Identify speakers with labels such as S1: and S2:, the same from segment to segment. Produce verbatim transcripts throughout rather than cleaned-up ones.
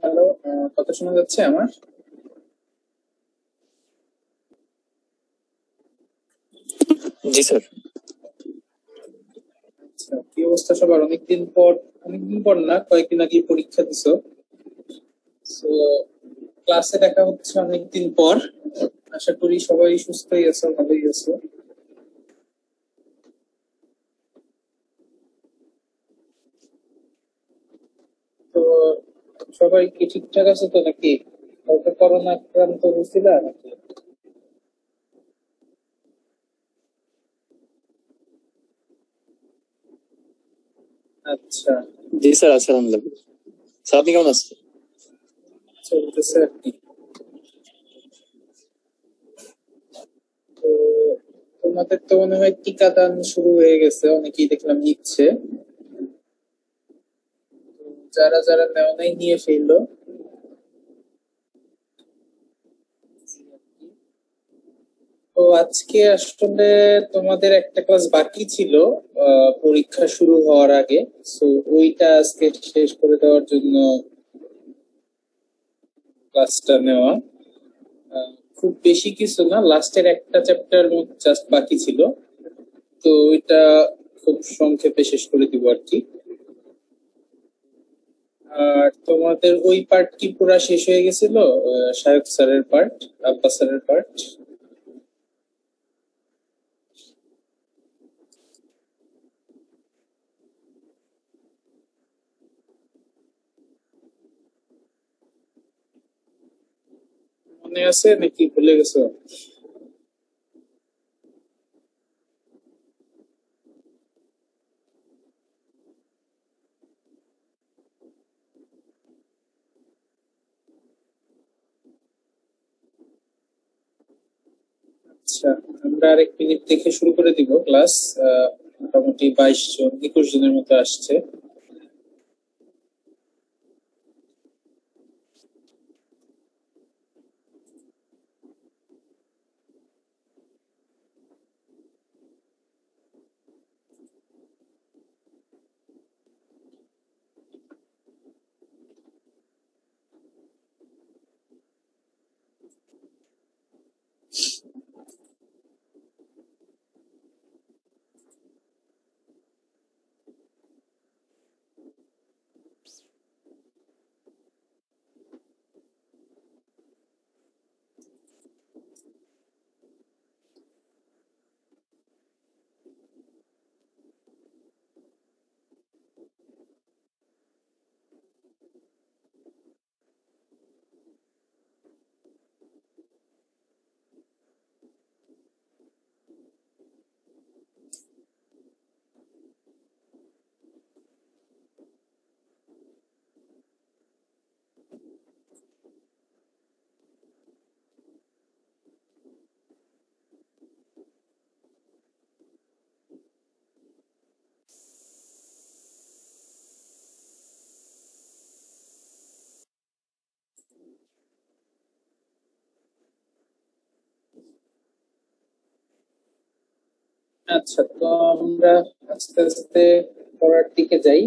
S1: Hello, কথা শোনা যাচ্ছে আমার?
S2: জি স্যার।
S1: আচ্ছা, কি অবস্থা সবার? অনেকদিন পর, অনেকদিন পর না, কয়েকদিন আগে পরীক্ষা দিছো। তো ক্লাসে দেখা হচ্ছে অনেকদিন পর। আশা করি সবাই সুস্থই আছো, ভালোই আছো। তো সবাই কি ঠিকঠাক আছে তো নাকি? কাউকে করোনা আক্রান্ত হয়েছিল নাকি? আচ্ছা,
S2: জি স্যার, আছি আলহামদুলিল্লাহ। স্যার আপনি কেমন আছেন?
S1: চলতেছে আর কি। তো তোমাদের তো মনে হয় টিকাদান শুরু হয়ে গেছে, অনেকেই দেখলাম নিচ্ছে। যারা যারা নেওয়া নাই নিয়ে ফেললো। তো আজকে আসলে তোমাদের একটা ক্লাস বাকি ছিল আহ, পরীক্ষা শুরু হওয়ার আগে। তো ওইটা আজকে শেষ করে দেওয়ার জন্য ক্লাসটা নেওয়া। আহ, খুব বেশি কিছু না, লাস্টের একটা চ্যাপ্টার জাস্ট বাকি ছিল। তো ওইটা খুব সংক্ষেপে শেষ করে দিব আর কি। আর তোমাদের ওই পার্ট কি পুরা শেষ হয়ে গেছিল? আহ, শায়ক স্যারের পার্ট, আব্বাস স্যারের পার্ট মনে আছে নাকি ভুলে গেছো? আচ্ছা, আমরা আরেক মিনিট দেখে শুরু করে দিব ক্লাস। মোটামুটি বাইশ জন একুশ জনের মতো আসছে। আচ্ছা, তো আমরা আস্তে আস্তে পড়ার দিকে যাই।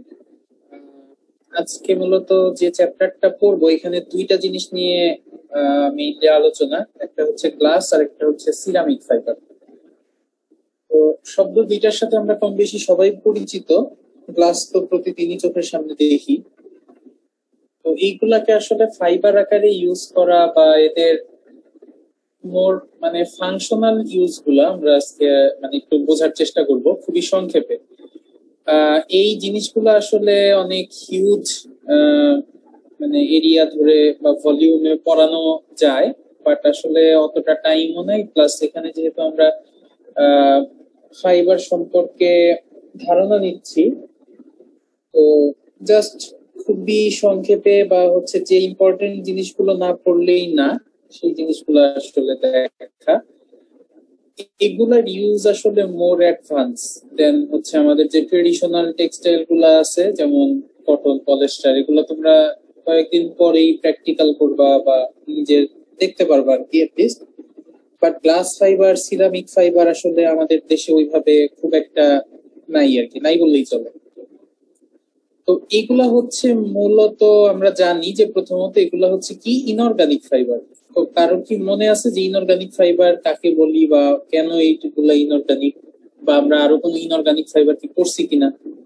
S1: আজকে মূলত যে চ্যাপ্টারটা পড়বো, এখানে দুইটা জিনিস নিয়ে মেইনলি আলোচনা। একটা হচ্ছে গ্লাস আর একটা হচ্ছে সিরামিক ফাইবার। তো শব্দ দুইটার সাথে আমরা কম বেশি সবাই পরিচিত। গ্লাস তো প্রতিদিনই চোখের সামনে দেখি। তো এইগুলাকে আসলে ফাইবার আকারে ইউজ করা বা এদের মোর মানে ফাংশনাল ইউজ গুলা আমরা আজকে মানে একটু বোঝার চেষ্টা করব খুবই সংক্ষেপে। আহ, এই জিনিসগুলো আসলে অনেক হিউজ মানে এরিয়া ধরে বা ভলিউমে পড়ানো যায়, বাট আসলে অতটা টাইমও নাই। প্লাস এখানে যেহেতু আমরা ফাইবার সম্পর্কে ধারণা নিচ্ছি, তো জাস্ট খুবই সংক্ষেপে বা হচ্ছে যে ইম্পর্টেন্ট জিনিসগুলো না পড়লেই না, সেই জিনিসগুলো আসলে দেখা। এগুলার ইউজ আসলে মোর অ্যাডভান্স দেন হচ্ছে আমাদের যে ট্রেডিশনাল টেক্সটাইল গুলা আছে, যেমন কটন, পলিস্টার। এগুলো তোমরা কয়েকদিন পরেই প্র্যাকটিক্যাল করবা বা নিজে দেখতে পারবা আর কি at least. But glass fibre, ceramic fibre আসলে আমাদের দেশে ওইভাবে খুব একটা নাই আর কি, নাই বললেই চলে। তো তো এগুলা হচ্ছে মূলত আমরা জানি যে প্রথমত এগুলা হচ্ছে কি ইনঅর্গানিক ফাইবার। তো কারো কি মনে আছে যে ইনঅর্গানিক ফাইবার কাকে বলি বা কেন এইগুলা ইনঅর্গানিক, বা আমরা আরো কোনো ইনঅর্গানিক ফাইবার কি করছি কিনা?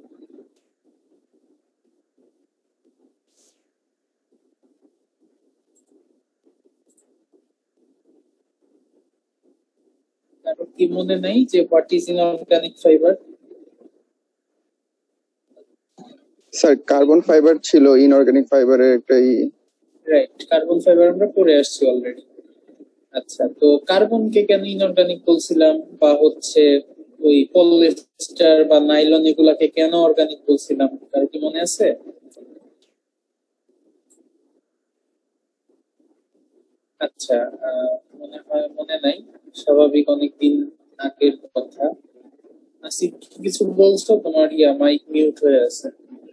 S1: কারো কি মনে নাই যে what is inorganic fibre?
S3: Sir carbon fibre ছিল ইনঅর্গানিক ফাইবারের একটা ই।
S1: রাইট, কার্বন ফাইবার আমরা পড়ে আসছি অলরেডি। আচ্ছা, তো কার্বনকে কেন ইনঅর্গানিক বলছিলাম, বা হচ্ছে ওই পলিয়েস্টার বা নাইলন এগুলাকে কেন অর্গানিক বলছিলাম, কারো কি মনে আছে? আচ্ছা, আহ, মনে হয় মনে নাই, স্বাভাবিক, অনেকদিন আগের কথা। আসিফ কিছু বলছো? তোমার ইয়া মাইক মিউট হয়ে আছে।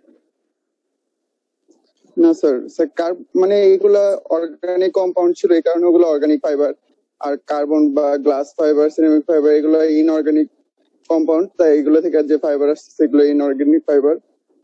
S3: না স্যার, স্যার কার মানে এগুলা অর্গানিক কম্পাউন্ড ছিল, এই কারণে ওগুলো অর্গানিক ফাইবার। আর কার্বন বা গ্লাস ফাইবার, সিরামিক ফাইবার এগুলো ইনঅর্গানিক কম্পাউন্ড, তাই এগুলো থেকে যে ফাইবার আসছে সেগুলো ইনঅর্গানিক ফাইবার।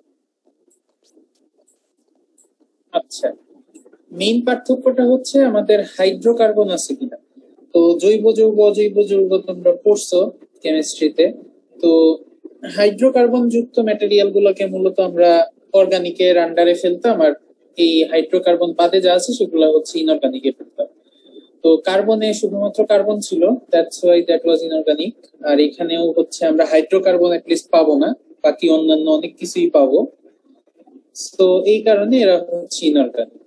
S1: আচ্ছা, মেইন পার্থক্যটা হচ্ছে আমাদের হাইড্রোকার্বন আছে কিনা। তো জৈব যৌগ অজৈব যৌগ তোমরা পড়ছো কেমিস্ট্রিতে। তো হাইড্রোকার্বন যুক্ত ম্যাটেরিয়াল গুলোকে মূলত আমরা অর্গানিকের আন্ডারে ফেলতাম, আর এই হাইড্রোকার্বন বাদে যা আছে সেগুলো হচ্ছে ইনঅর্গানিকে ফেলতাম। তো কার্বনে শুধুমাত্র কার্বন ছিল, that's why that was inorganic. আর এখানেও হচ্ছে আমরা হাইড্রোকার্বন অ্যাটলিস্ট পাবো না, বাকি অন্যান্য অনেক কিছুই পাবো। তো এই কারণে এরা হচ্ছে ইনঅর্গানিক।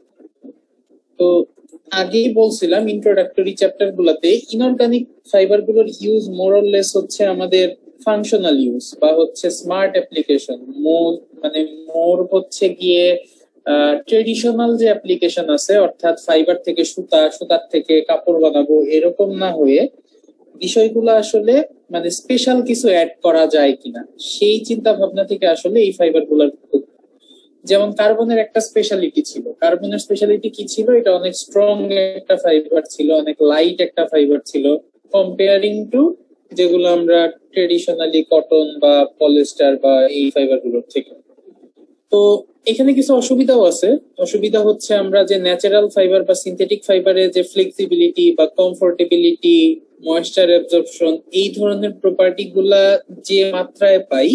S1: তো আগেই বলছিলাম ইন্ট্রোডাক্টরি চ্যাপ্টার গুলাতে ইনঅর্গানিক ফাইবার গুলোর ইউজ মোর অর লেস হচ্ছে আমাদের ফাংশনাল ইউজ বা হচ্ছে স্মার্ট অ্যাপ্লিকেশন। মোর মানে মোর হচ্ছে গিয়ে ট্রেডিশনাল যে অ্যাপ্লিকেশন আছে, অর্থাৎ ফাইবার থেকে সুতা, সুতার থেকে কাপড় বানাবো, এরকম না হয়ে বিষয়গুলো আসলে মানে স্পেশাল কিছু অ্যাড করা যায় কিনা সেই চিন্তা ভাবনা থেকে আসলে এই ফাইবার গুলার। যেমন কার্বনের একটা স্পেশালিটি ছিল, কার্বনের স্পেশালিটি কি ছিল, এটা অনেক স্ট্রং একটা ফাইবার ছিল, অনেক লাইট একটা ফাইবার ছিল কম্পেয়ারিং টু যেগুলো আমরা ট্রেডিশনালি কটন বা পলিস্টার বা এই ফাইবার গুলোর থেকে। তো এখানে কিছু অসুবিধাও আছে। অসুবিধা হচ্ছে আমরা যে ন্যাচারাল ফাইবার বা সিনথেটিক ফাইবারে যে ফ্লেক্সিবিলিটি বা কমফোর্টেবিলিটি, ময়েশ্চার অ্যাবজর্পশন, এই ধরনের প্রপার্টি গুলা যে মাত্রায় পাই,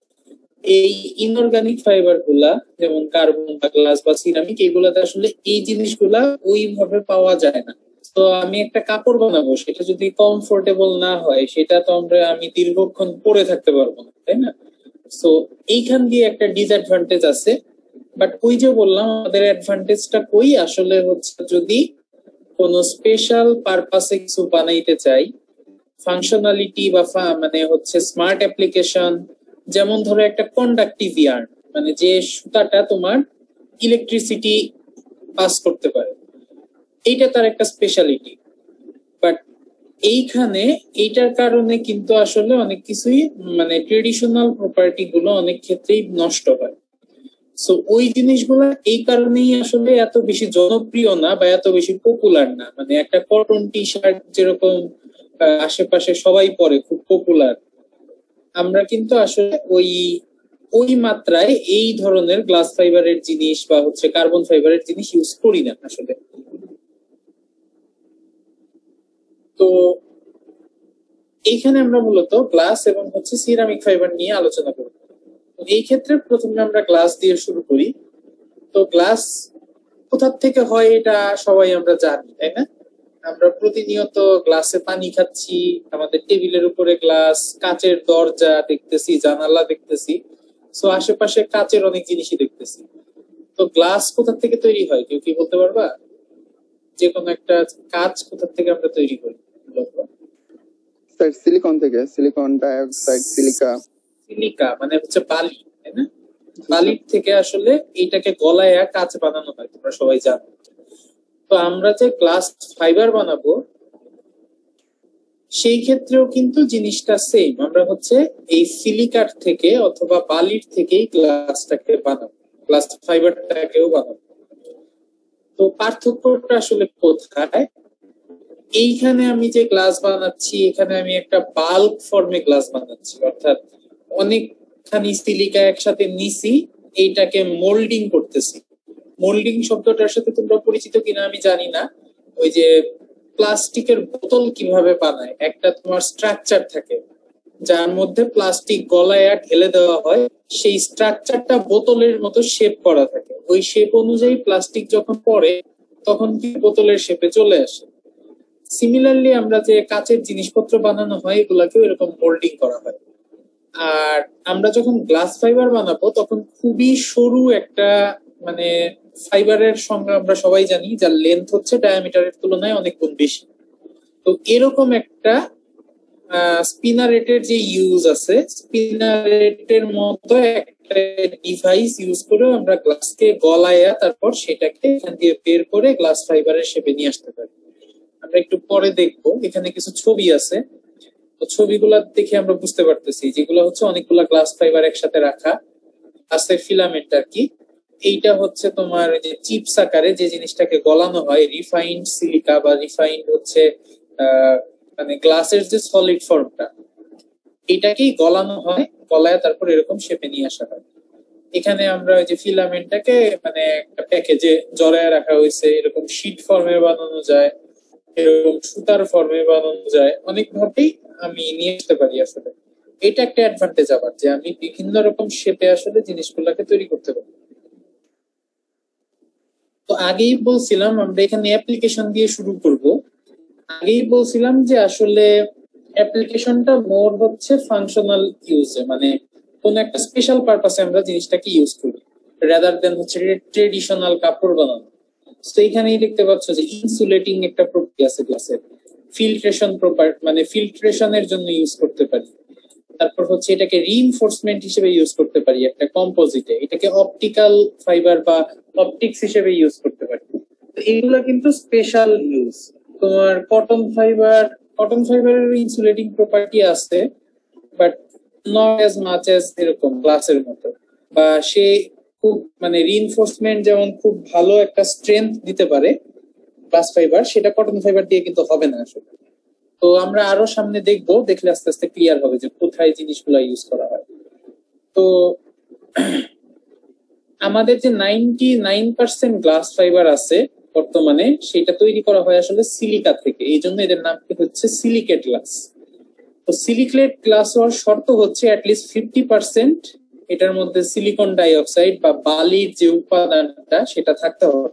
S1: এই ইনঅর্গানিক ফাইবার গুলা যেমন কার্বন বা গ্লাস বা সিরামিক, এগুলাতে আসলে এই জিনিসগুলা ওইভাবে পাওয়া যায় না। তো আমি একটা কাপড় বানাবো, সেটা যদি কমফোর্টেবল না হয়, সেটা তো আমরা আমি দীর্ঘক্ষণ পরে থাকতে পারবো না, তাই না? সো এইখান দিয়ে একটা ডিসঅ্যাডভান্টেজ আছে। বাট ওই যে বললাম, আমাদের অ্যাডভান্টেজটা কই আসলে হচ্ছে যদি কোনো স্পেশাল পারপাসে কিছু বানাইতে চাই, ফাংশনালিটি বা মানে হচ্ছে স্মার্ট অ্যাপ্লিকেশন, যেমন ধরো একটা কন্ডাক্টিভ ইয়ার্ন, মানে যে সুতাটা তোমার ইলেকট্রিসিটি পাস করতে পারে, এইটা তার একটা স্পেশালিটি। বাট এইখানে এইটার কারণে কিন্তু আসলে অনেক কিছুই মানে ট্রেডিশনাল প্রপার্টি গুলো অনেক ক্ষেত্রেই নষ্ট হয়। সো ওই জিনিসগুলো এই কারণেই আসলে এত বেশি জনপ্রিয় না বা এত বেশি পপুলার না। মানে একটা কটন টি শার্ট যেরকম আশেপাশে সবাই পরে, খুব পপুলার, আমরা কিন্তু আসলে ওই ওই মাত্রায় এই ধরনের গ্লাস ফাইবারের জিনিস বা হচ্ছে কার্বন ফাইবারের জিনিস ইউজ করি না আসলে। তো এইখানে আমরা মূলত গ্লাস এবং হচ্ছে সিরামিক ফাইবার নিয়ে আলোচনা করব। এই ক্ষেত্রে প্রথমে আমরা গ্লাস দিয়ে শুরু করি। তো গ্লাস কোথা থেকে হয় এটা সবাই আমরা জানি, তাই না? আমরা প্রতিনিয়ত গ্লাসে পানি খাচ্ছি, আমাদের টেবিলের উপরে গ্লাস, কাচের দরজা দেখতেছি, জানালা দেখতেছি, সো আশেপাশে কাচের অনেক জিনিসই দেখতেছি। তো গ্লাস কোথা থেকে তৈরি হয়, কেউ কি বলতে পারবা? যে কোনো একটা কাচ কোথা থেকে আমরা তৈরি করি?
S3: স্যার সিলিকন থেকে, সিলিকন ডাইঅক্সাইড, সিলিকা।
S1: সিলিকা মানে হচ্ছে বালি, তাই না? বালির থেকে আসলে এইটাকে গলায়া কাচ বানানো হয়, তোমরা সবাই জানো। তো আমরা যে গ্লাস ফাইবার বানাবো সেই ক্ষেত্রেও কিন্তু জিনিসটা সেম, আমরা হচ্ছে এই সিলিকার থেকে অথবা বালির থেকেই গ্লাসটাকে বানাবো, গ্লাস ফাইবারটাকেও বানাবো। তো পার্থক্যটা আসলে কোথায়? এইখানে আমি যে গ্লাস বানাচ্ছি, এখানে আমি একটা বাল্ক ফর্মে গ্লাস বানাচ্ছি, অর্থাৎ অনেকখানি সিলিকা একসাথে নিছি, এইটাকে মোল্ডিং করতেছি। মোল্ডিং শব্দটার সাথে তোমরা পরিচিত কিনা আমি জানি না। ওই যে প্লাস্টিকের বোতল কিভাবে বানায়, একটা তোমার স্ট্রাকচার থাকে যার মধ্যে প্লাস্টিক গলায় ঢেলে দেওয়া হয়, সেই স্ট্রাকচারটা বোতলের মতো শেপ করা থাকে। ওই শেপ অনুযায়ী প্লাস্টিক যখন পড়ে তখন কি বোতলের শেপে চলে আসে। সিমিলারলি আমরা যে কাচের জিনিসপত্র বানানো হয় এগুলাকেও এরকম মোল্ডিং করা হয়। আর আমরা যখন গ্লাস ফাইবার বানাবো তখন খুবই সরু একটা মানে ফাইবারের সঙ্গে আমরা সবাই জানি যার লেন্থ হচ্ছে ডায়ামিটারের তুলনায় অনেক গুণ বেশি। তো এরকম একটা স্পিনারেটের যে ইউজ আছে, স্পিনারেটের মতো একটা ডিভাইস ইউজ করে আমরা গ্লাসকে গলায়া তারপর সেটাকে এখান দিয়ে বের করে গ্লাস ফাইবারের শেপে নিয়ে আসতে পারি। আমরা একটু পরে দেখবো, এখানে কিছু ছবি আছে, তো ছবিগুলা দেখে আমরা বুঝতে পারতেছি যেগুলো হচ্ছে অনেকগুলা গ্লাস ফাইবার একসাথে রাখা আছে, ফিলামেন্ট আর কি। এইটা হচ্ছে তোমার যে চিপস আকারে যে জিনিসটাকে গলানো হয়, রিফাইন্ড সিলিকা বা রিফাইন্ড হচ্ছে আহ মানে গ্লাসের যে সলিড ফর্মটা, এটাকেই গলানো হয়, গলায় তারপর এরকম শেপে নিয়ে আসা হয়। এখানে আমরা ওই যে ফিলামেন্টটাকে মানে একটা প্যাকেজে জড়ায় রাখা হয়েছে, এরকম শীট ফর্মে বানানো যায়, এরকম সুতার ফর্মে বানানো যায়, অনেক ভাবেই আমি নিয়ে আসতে পারি। আসলে এটা একটা অ্যাডভান্টেজ আবার, যে আমি বিভিন্ন রকম শেপে আসলে জিনিসগুলোকে তৈরি করতে পারি। তো আগেই বলছিলাম আমরা এখানে অ্যাপ্লিকেশন দিয়ে শুরু করব। আগেই বলছিলাম যে আসলে অ্যাপ্লিকেশনটা মোর হচ্ছে ফাংশনাল ইউজে, মানে কোন একটা স্পেশাল পারপাসে আমরা জিনিসটাকে ইউজ করি, রাদার দেন হচ্ছে ট্রেডিশনাল কাপড় বানানো। তো এখানেই দেখতে পাচ্ছ যে ইনসুলেটিং একটা প্রক্রিয়া আছে গ্লাসের, ফিল্ট্রেশন প্রপার মানে ফিল্ট্রেশনের জন্য ইউজ করতে পারি। তারপর হচ্ছে এটাকে রিইনফোর্সমেন্ট হিসেবে ইউজ করতে পারি একটা কম্পোজিটে, এটাকে অপটিক্যাল ফাইবার বা অপটিক্স হিসেবে ইউজ করতে পারি। তো এগুলো কিন্তু স্পেশাল ইউজ। তোমার কটন ফাইবার, কটন ফাইবারের ইনসুলেটিং প্রপার্টি আছে, but not as much as এরকম গ্লাসের মতো। বা সে খুব মানে রিইনফোর্সমেন্ট যেমন খুব ভালো একটা স্ট্রেংথ দিতে পারে গ্লাস ফাইবার, সেটা কটন ফাইবার দিয়ে কিন্তু হবে না আসলে। তো আমরা আরো সামনে দেখবো, দেখলে আস্তে আস্তে ক্লিয়ার হবে যে কোথায় জিনিসগুলো ইউজ করা হয়। তো আমাদের যে ninety nine percent glass fibre আছে বর্তমানে, সেটা তৈরি করা হয় আসলে সিলিকা থেকে, এই জন্য এদের নাম হচ্ছে সিলিকেট গ্লাস। তো সিলিকেট গ্লাস হওয়ার শর্ত হচ্ছে অ্যাটলিস্ট ফিফটি পার্সেন্ট এটার মধ্যে সিলিকন ডাইঅক্সাইড বা বালির যে উপাদানটা সেটা থাকতে হবে।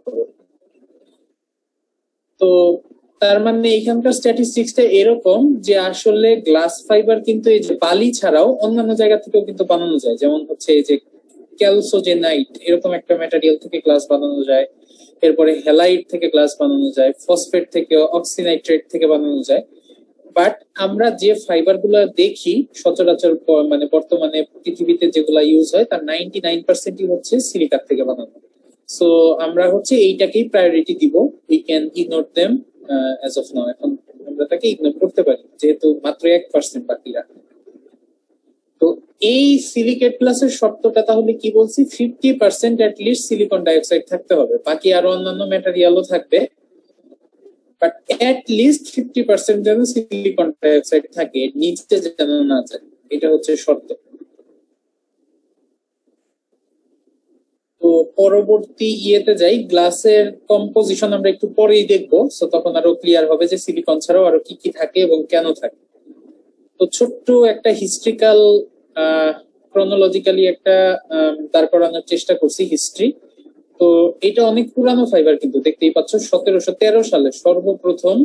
S1: তো তার মানে এখানকার স্ট্যাটিস্টিক্সটা এরকম যে আসলে গ্লাস ফাইবার কিন্তু এই যে বালি ছাড়াও অন্যান্য জায়গা থেকেও কিন্তু বানানো যায়, যেমন হচ্ছে এই যে ক্যালসোজেনাইট এরকম একটা ম্যাটেরিয়াল থেকে গ্লাস বানানো যায়, এরপরে হ্যালাইট থেকে গ্লাস বানানো যায়, ফসফেট থেকে, অক্সিনাইট্রেট থেকে বানানো যায়। বাট আমরা যে ফাইবার গুলা দেখি সচরাচর মানে বর্তমানে পৃথিবীতে যেগুলা ইউজ হয় তার নাইনটি নাইন পার্সেন্টই হচ্ছে সিলিকার থেকে বানানো। সো আমরা হচ্ছে এইটাকেই প্রায়োরিটি দিব, we can ignore them as of now. এখন আমরা তাকে ইগনোর করতে পারি যেহেতু মাত্র এক পার্সেন্ট বাকি রাখে। তো এই সিলিকেট গ্লাসের শর্তটা তাহলে কি বলছি, fifty percent at least silicon dioxide থাকতে হবে, বাকি আরো অন্যান্য ম্যাটেরিয়ালও থাকবে, but at least fifty percent যেন সিলিকন ডাইঅক্সাইড থাকে, নিচে যেন না যায়, এটা হচ্ছে শর্ত। তো পরবর্তী ইয়েতে যাই, গ্লাসের কম্পোজিশন আমরা একটু পরেই দেখবো, সো তখন আরো ক্লিয়ার হবে যে সিলিকন ছাড়াও আরো কি কি থাকে এবং কেন থাকে। তো ছোট্ট একটা হিস্ট্রিক্যাল ক্রোনোলজিক্যালি একটা দাঁড় করানোর চেষ্টা করছি হিস্ট্রি। তো এটা অনেক পুরানো ফাইবার, কিন্তু দেখতেই পাচ্ছ সতেরোশো তেরো সালে সর্বপ্রথম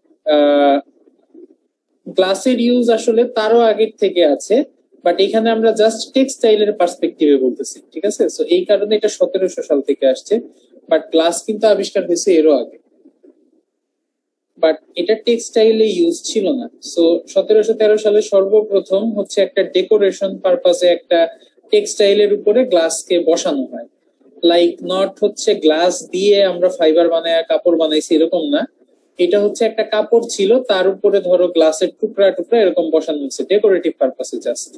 S1: গ্লাসের ইউজ আসলে তারও আগের থেকে আছে, বাট এখানে আমরা জাস্ট টেক্সটাইলের পার্সপেক্টিভে বলতেছি, ঠিক আছে? সো এই কারণে এটা সতেরোশো সাল থেকে আসছে, বাট গ্লাস কিন্তু আবিষ্কার হয়েছে এরও আগে, বাট এটা টেক্সটাইলে ইউজ ছিল না। সো সতেরোশো তেরো সালে সর্বপ্রথম হচ্ছে একটা ডেকোরেশন পারপাসে একটা টেক্সটাইলের উপরে গ্লাসকে বসানো হয়। লাইক নট হচ্ছে গ্লাস দিয়ে আমরা ফাইবার বানায় কাপড় বানাইছি এরকম না, এটা হচ্ছে একটা কাপড় ছিল তার উপরে ধরো গ্লাসের টুকরা টুকরা এরকম বসানো হচ্ছে ডেকোরেটিভ পারপাসে জাস্ট।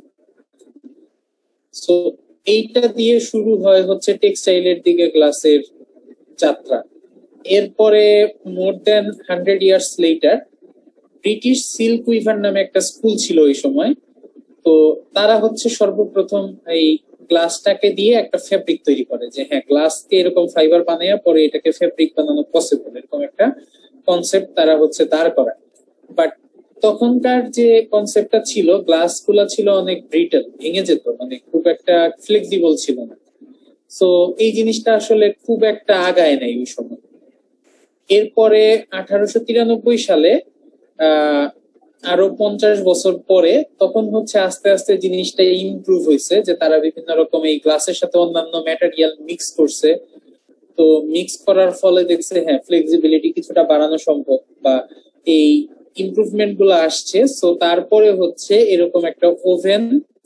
S1: সো এইটা দিয়ে শুরু হয় হচ্ছে টেক্সটাইলের দিকে গ্লাসের যাত্রা। এরপরে more than hundred years later British silk weaver নামে একটা স্কুল ছিল ওই সময়, তো তারা হচ্ছে সর্বপ্রথম এই গ্লাসটাকে দিয়ে একটা ফেব্রিক তৈরি করে, যে হ্যাঁ গ্লাসকে এরকম ফাইবার বানাইয়া পরে এটাকে ফেব্রিক বানানো পসিবল, এরকম একটা কনসেপ্ট তারা হচ্ছে দাঁড় করায়। বাট তখনকার যে কনসেপ্টটা ছিল, গ্লাস গুলা ছিল অনেক ব্রিটেল, ভেঙে যেত, মানে খুব একটা ফ্লেক্সিবল ছিল না। সো এই জিনিসটা আসলে খুব একটা আগায় নাই ওই সময়। এরপরে আঠারোশো তিরানব্বই সালে আহ আরো পঞ্চাশ বছর পরে তখন হচ্ছে আস্তে আস্তে জিনিসটা ইমপ্রুভ হয়েছে, যে তারা বিভিন্ন রকম এই গ্লাসের সাথে অন্যান্য ম্যাটেরিয়াল মিক্স করছে। তো মিক্স করার ফলে দেখছে হ্যাঁ ফ্লেক্সিবিলিটি কিছুটা বাড়ানো সম্ভব, বা এই ইমপ্রুভমেন্ট গুলো আসছে। সো তারপরে হচ্ছে এরকম একটা ওভেন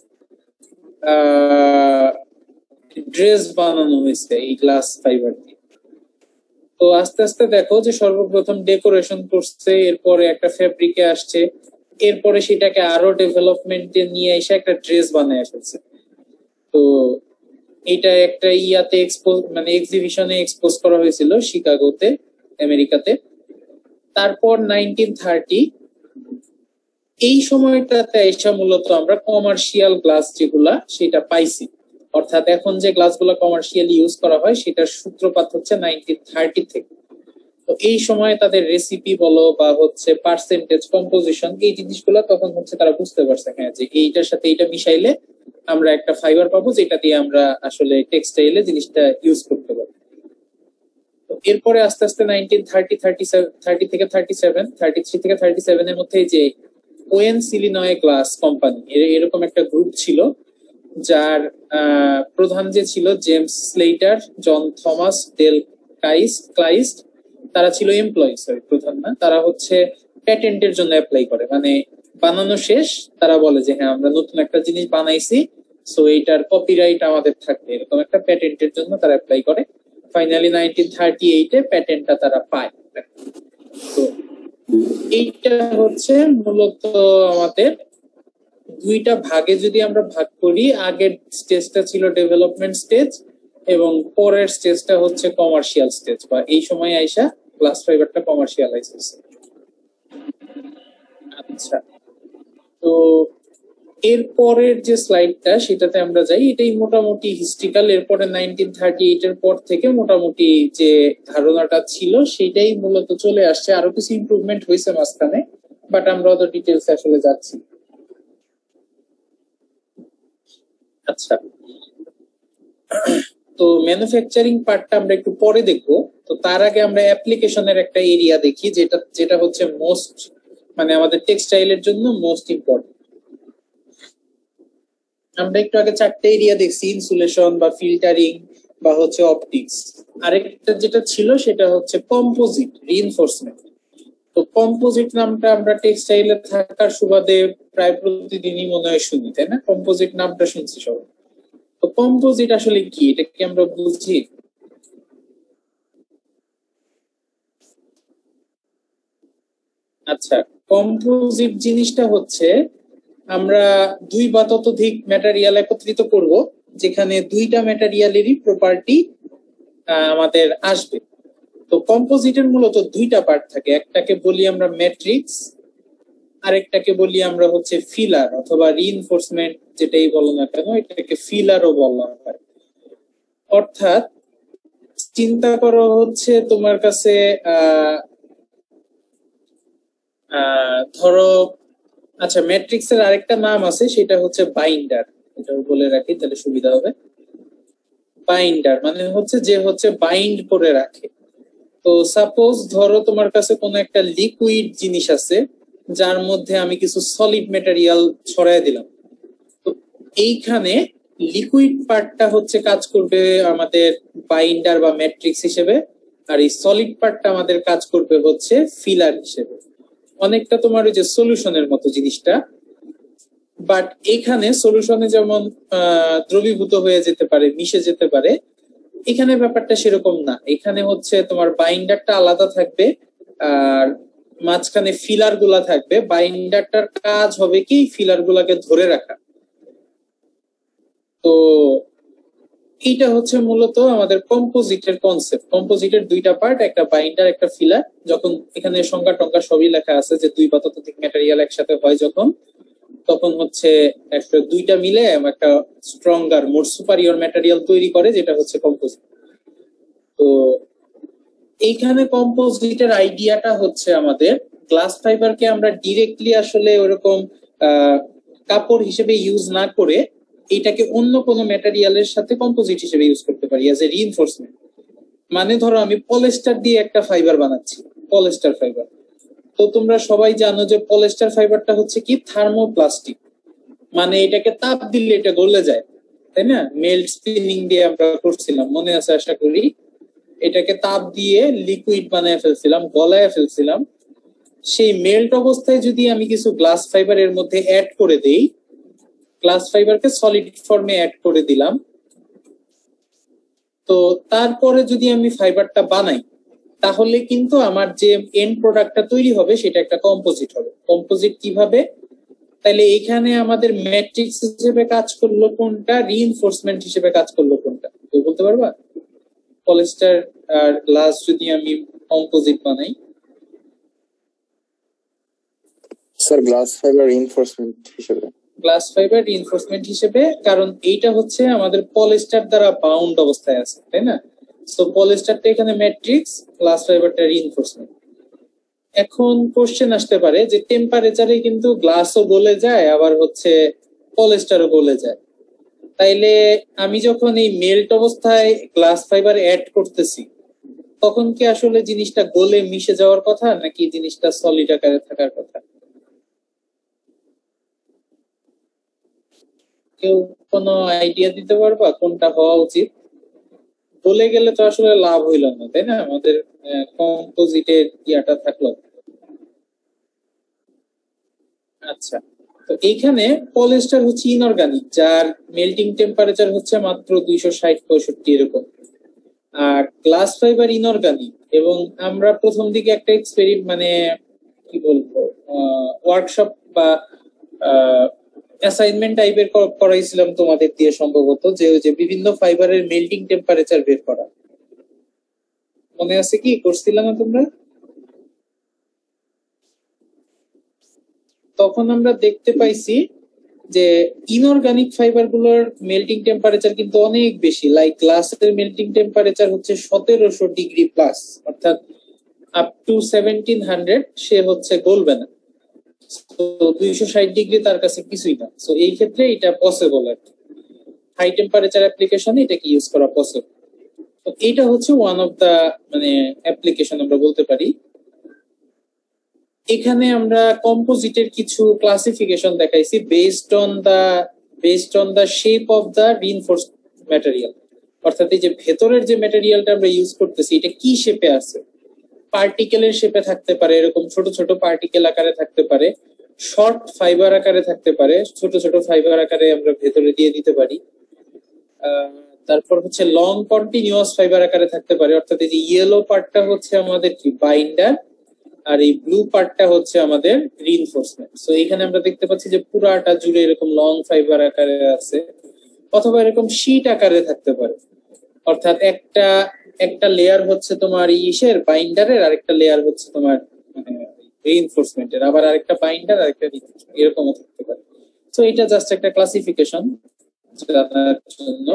S1: ড্রেস বানানো হয়েছে এই গ্লাস ফাইবার দিয়ে। তো আস্তে আস্তে দেখো যে সর্বপ্রথম ডেকোরেশন করছে, এরপরে একটা ফেব্রিকে আসছে, এরপরে সেটাকে আরো ডেভেলপমেন্টে নিয়ে এসে একটা ড্রেস বানায় ফেলছে। তো এটা একটা ইয়াতে এক্সপোজ মানে এক্সিবিশনে এক্সপোজ করা হয়েছিল শিকাগোতে, আমেরিকাতে। তারপর নাইনটিন থার্টি এই সময়টাতে এসে মূলত আমরা কমার্শিয়াল গ্লাস যেগুলা সেটা পাইছি। অর্থাৎ এখন যে গ্লাসগুলো কমার্শিয়ালি ইউজ করা হয় সেটার সূত্রপাত হচ্ছে নাইনটিন থার্টি থেকে। তো এই সময় তাদের রেসিপি বলো বা হচ্ছে পার্সেন্টেজ, কম্পোজিশন, এই জিনিসগুলো তখন হচ্ছে তারা বুঝতে পারছে হ্যাঁ যে এইটার সাথে এইটা মিশাইলে আমরা একটা ফাইবার পাবো যেটা দিয়ে আমরা আসলে টেক্সটাইলে জিনিসটা ইউজ করতে পারবো। তো এরপরে আস্তে আস্তে নাইনটিন থার্টি থার্টি থার্টি থেকে থার্টি সেভেন থার্টি থ্রি থেকে থার্টি সেভেন এর মধ্যে যে ওয়েন্স ইলিনয় গ্লাস কোম্পানি, এরকম একটা গ্রুপ ছিল যার প্রধান যে ছিল James Slater, John Thomas, Dale Kleist Kleist, তারা ছিল এমপ্লয়ি, সরি প্রধান না, তারা হচ্ছে প্যাটেন্টের জন্য অ্যাপ্লাই করে। মানে বানানো শেষ, তারা বলে যে হ্যাঁ আমরা নতুন একটা জিনিস বানাইছি, সো এইটার কপিরাইট আমাদের থাকবে, এরকম একটা প্যাটেন্টের জন্য তারা অ্যাপ্লাই করে। ফাইনালি নাইনটিন থার্টি এইটে প্যাটেন্টটা তারা পায়। তো এইটা হচ্ছে মূলত আমাদের দুইটা ভাগে যদি আমরা ভাগ করি, আগের স্টেজটা ছিল ডেভেলপমেন্ট স্টেজ এবং পরের স্টেজটা হচ্ছে কমার্শিয়াল স্টেজ, বা এই সময় আইসা গ্লাস ফাইবারটা কমার্শিয়ালাইজ হয়েছে। আচ্ছা, তো এর পরের যে স্লাইডটা সেটাতে আমরা যাই, এটাই মোটামুটি হিস্ট্রিক্যাল। এরপরে নাইনটিন থার্টি এইট এর পর থেকে মোটামুটি যে ধারণাটা ছিল সেটাই মূলত চলে আসছে। আরো কিছু ইমপ্রুভমেন্ট হয়েছে মাঝখানে, বাট আমরা অত ডিটেলস আসলে যাচ্ছি। আচ্ছা, তো ম্যানুফ্যাকচারিং পার্টটা আমরা একটু পরে দেখবো। তো তার আগে আমরা অ্যাপ্লিকেশনের একটা এরিয়া দেখি, যেটা যেটা হচ্ছে মোস্ট, মানে আমাদের টেক্সটাইলের জন্য মোস্ট ইম্পর্টেন্ট। আমরা একটু আগে চারটে এরিয়া দেখছি, ইনসুলেশন বা ফিল্টারিং বা হচ্ছে অপটিক্স। আরেকটা যেটা ছিল সেটা হচ্ছে কম্পোজিট রিইনফোর্সমেন্ট। তো কম্পোজিট নামটা আমরা টেক্সটাইলে থাকার সুবাদে প্রায় প্রতিদিনই মনে হয় শুনি, তাই না? কম্পোজিট নামটা শুনছি সবাই। তো কম্পোজিট আসলে কি, এটা কি আমরা বুঝি? আচ্ছা, কম্পোজিট জিনিসটা হচ্ছে আমরা দুই বা ততোধিক ম্যাটেরিয়াল একত্রিত করব, যেখানে দুইটা ম্যাটেরিয়ালেরই প্রপার্টি আমাদের আসবে। তো কম্পোজিটের মূলত দুইটা পার্ট থাকে, একটাকে বলি আমরা ম্যাট্রিক্স, আরেকটাকে বলি আমরা হচ্ছে ফিলার অথবা রিইনফোর্সমেন্ট, যেটাই বলো না কেন এটাকে ফিলারও বলা হয়। অর্থাৎ চিন্তা করো হচ্ছে তোমার কাছে আহ ধরো, আচ্ছা ম্যাট্রিক্স এর আরেকটা নাম আছে, সেটা হচ্ছে বাইন্ডার। এটাও বলে রাখি তাহলে সুবিধা হবে। বাইন্ডার মানে হচ্ছে যে হচ্ছে বাইন্ড করে রাখে। তো সাপোজ ধরো তোমার কাছে কোনো একটা লিকুইড জিনিস আছে যার মধ্যে আমি কিছু সলিড ম্যাটেরিয়াল ছড়াই দিলাম। তো এইখানে লিকুইড পার্টটা হচ্ছে কাজ করবে আমাদের বাইন্ডার বা ম্যাট্রিক্স হিসেবে, আর এই সলিড পার্টটা আমাদের কাজ করবে হচ্ছে ফিলার হিসেবে। অনেকটা তোমার ওই যে সলিউশনের মতো জিনিসটা, বাট এখানে সলিউশনে যেমন দ্রবীভূত হয়ে যেতে পারে, মিশে যেতে পারে, এখানে ব্যাপারটা সেরকম না। এখানে হচ্ছে তোমার বাইন্ডারটা আলাদা থাকবে আর মাঝখানে ফিলার গুলা থাকবে। বাইন্ডারটার কাজ হবে কি ফিলার গুলাকে ধরে রাখা। তো এইটা হচ্ছে মূলত আমাদের কম্পোজিটের কনসেপ্ট। কম্পোজিটের দুইটা পার্ট, একটা বাইন্ডার একটা ফিলার। যখন এখানে সংখ্যা টঙ্কা সবই লেখা আছে যে দুই বা ততোধিক ম্যাটেরিয়াল একসাথে হয় যখন, তখন হচ্ছে একটা দুইটা মিলে একটা স্ট্রঙ্গার মোর সুপারিয়র ম্যাটেরিয়াল তৈরি করে, যেটা হচ্ছে কম্পোজিট। তো এইখানে কম্পোজিটের আইডিয়াটা হচ্ছে আমাদের গ্লাস ফাইবারকে আমরা ডিরেক্টলি আসলে ওরকম কাপড় হিসেবে ইউজ না করে এটাকে অন্য কোনো ম্যাটেরিয়ালের সাথে কম্পোজিট হিসেবে ইউজ করতে পারি অ্যাজ এ রিইনফোর্সমেন্ট। মানে ধরো আমি পলিস্টার দিয়ে একটা ফাইবার বানাচ্ছি, পলিস্টার ফাইবার। তো তোমরা সবাই জানো যে পলিস্টার ফাইবারটা হচ্ছে কি থার্মোপ্লাস্টিক, মানে এটাকে তাপ দিলে এটা গলে যায়, তাই না? মেল্ট স্পিনিং দিয়ে আমরা করছিলাম, মনে আছে আশা করি। এটাকে তাপ দিয়ে লিকুইড বানায় ফেলছিলাম, গলায় ফেলছিলাম। সেই মেল্ট অবস্থায় যদি আমি কিছু গ্লাস ফাইবার এর মধ্যে অ্যাড করে দেই, গ্লাস ফাইবারকে সলিড ফর্মে অ্যাড করে দিলাম, তো তারপরে যদি আমি ফাইবারটা বানাই, তাহলে কিন্তু আমার যে এন্ড প্রোডাক্টটা তৈরি হবে সেটা একটা কম্পোজিট হবে। কম্পোজিট কিভাবে? তাহলে এখানে আমাদের ম্যাট্রিক্স হিসেবে কাজ করলো কোনটা, রিইনফোর্সমেন্ট হিসেবে কাজ করলো কোনটা, তো বলতে পারবা? পলিস্টার আর গ্লাস যদি আমি কম্পোজিট বানাই,
S2: স্যার গ্লাস ফাইবার রিইনফোর্সমেন্ট হিসেবে।
S1: গ্লাস ফাইবার রিইনফোর্সমেন্ট হিসেবে, কারণ এইটা হচ্ছে আমাদের পলিস্টার দ্বারা বাউন্ড অবস্থায় আছে, তাই না? সো পলিস্টারটা এখানে ম্যাট্রিক্স, গ্লাস ফাইবারটা রিইনফোর্সমেন্ট। এখন কোশ্চেন আসতে পারে যে টেম্পারেচারে কিন্তু গ্লাসও গলে যায়, আবার হচ্ছে পলিস্টারও গলে যায়। তাইলে আমি যখন এই মেল্ট অবস্থায় গ্লাস ফাইবার অ্যাড করতেছি, তখন কি আসলে জিনিসটা গলে মিশে যাওয়ার কথা, নাকি জিনিসটা সলিড আকারে থাকার কথা? কেউ কোনো আইডিয়া দিতে পারবা কোনটা হওয়া উচিত? গলে গেলে তো আসলে লাভ হইল না, তাই না? আমাদের কম্পোজিটের ইয়াটা থাকলো। আচ্ছা, তো এইখানে পলিস্টার হচ্ছে ইনঅর্গানিক, যার মেল্টিং টেম্পারেচার হচ্ছে মাত্র দুইশো ষাট পঁয়ষট্টি এরকম। আর গ্লাস ফাইবার ইনঅর্গানিক, এবং আমরা প্রথম দিকে একটা এক্সপেরি মানে কি বলবো ওয়ার্কশপ বা অ্যাসাইনমেন্ট টাইপের করাইছিলাম তোমাদের দিয়ে সম্ভবত, যে যে বিভিন্ন ফাইবারের মেল্টিং টেম্পারেচার বের করা। মনে আছে কি, করছিল না তোমরা? তখন আমরা দেখতে পাইছি যে ইনঅর্গানিক ফাইবার গুলোর মেল্টিং টেম্পারেচার কিন্তু অনেক বেশি। লাইক গ্লাসের মেল্টিং টেম্পারেচার হচ্ছে সতেরোশো ডিগ্রি প্লাস, অর্থাৎ আপ টু সেভেন্টিন হান্ড্রেড সে হচ্ছে গলবে না। দুইশো ষাট ডিগ্রি তার কাছে কিছুই না। সো এই ক্ষেত্রে এটা পসিবল আর কি, হাই টেম্পারেচার অ্যাপ্লিকেশনে এটাকে ইউজ করা পসিবল। তো এইটা হচ্ছে ওয়ান অফ দা মানে অ্যাপ্লিকেশন আমরা বলতে পারি। এখানে আমরা কম্পোজিটের কিছু ক্লাসিফিকেশন দেখাইছি based on the based on the shape of the reinforced material, অর্থাৎ এই যে ভেতরের যে ম্যাটেরিয়ালটা আমরা ইউজ করতেছি এটা কি শেপে আছে। পার্টিকেলের শেপে থাকতে পারে, এরকম ছোট ছোট পার্টিকেল আকারে থাকতে পারে, শর্ট ফাইবার আকারে থাকতে পারে, ছোট ছোট ফাইবার আকারে আমরা ভেতরে দিয়ে দিতে পারি। তারপর হচ্ছে লং কন্টিনিউয়াস ফাইবার আকারে থাকতে পারে, অর্থাৎ এই যে ইয়েলো পার্টটা হচ্ছে আমাদের কি বাইন্ডার, আর এই ব্লু পার্টটা হচ্ছে আমাদের রিইনফোর্সমেন্ট। সো এখানে আমরা দেখতে পাচ্ছি যে পুরাটা জুড়ে এরকম লং ফাইবার আকারে আছে, অথবা এরকম শীট আকারে থাকতে পারে, অর্থাৎ একটা একটা লেয়ার হচ্ছে তোমার ইসের বাইন্ডারের, আরেকটা লেয়ার হচ্ছে তোমার মানে রিইনফোর্সমেন্টের, আবার আরেকটা বাইন্ডার আরেকটা এরকমও থাকতে পারে। সো এটা জাস্ট একটা ক্লাসিফিকেশন জানার জন্য,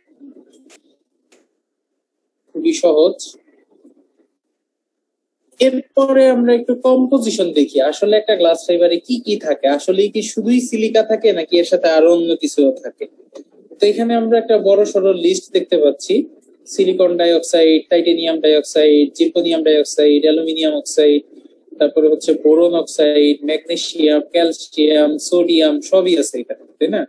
S1: খুবই সহজ। এরপরে আমরা একটু কম্পোজিশন দেখি, আসলে একটা গ্লাস ফাইবারে কি কি থাকে, আসলে কি শুধুই সিলিকা থাকে নাকি এর সাথে আরো অন্য কিছু থাকে। তো এখানে আমরা একটা বড় সড়ো লিস্ট দেখতে পাচ্ছি, silicon dioxide, titanium dioxide, zirconium dioxide, aluminium oxide, তারপরে হচ্ছে boron oxide, magnesium, calcium, sodium, সবই আছে এখানে, তাই না?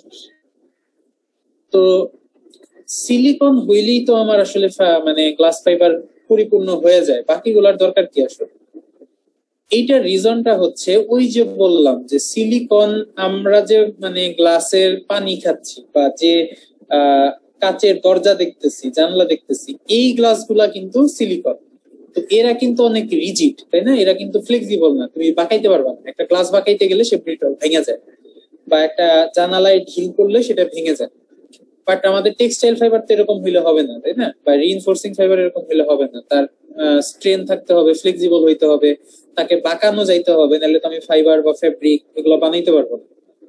S1: তো সিলিকন হইলেই তো আমার আসলে মানে গ্লাস ফাইবার পরিপূর্ণ হয়ে যায়, বাকিগুলোর দরকার কি আসলে? এইটার রিজনটা হচ্ছে ওই যে বললাম যে সিলিকন, আমরা যে মানে গ্লাসের পানি খাচ্ছি বা যে আহ কাচের দরজা দেখতেছি, জানলা দেখতেছি, এই গ্লাসগুলা কিন্তু সিলিকন। তো এরা কিন্তু অনেক রিজিড, তাই না? এরা কিন্তু ফ্লেক্সিবল না, তুমি বাঁকাইতে পারবা না। একটা গ্লাস বাঁকাইতে গেলে সে ভেঙে যায়, বা একটা জানালায় ঢিল করলে সেটা ভেঙে যায়। বাট আমাদের টেক্সটাইল ফাইবার তো এরকম হইলে হবে না, তাই না? বা রিইনফোর্সিং ফাইবার এরকম হইলে হবে না, তার স্ট্রেন থাকতে হবে, ফ্লেক্সিবল হইতে হবে, তাকে বাঁকানো যাইতে হবে, নাহলে তো আমি ফাইবার বা ফেব্রিক এগুলো বানাইতে পারবো না।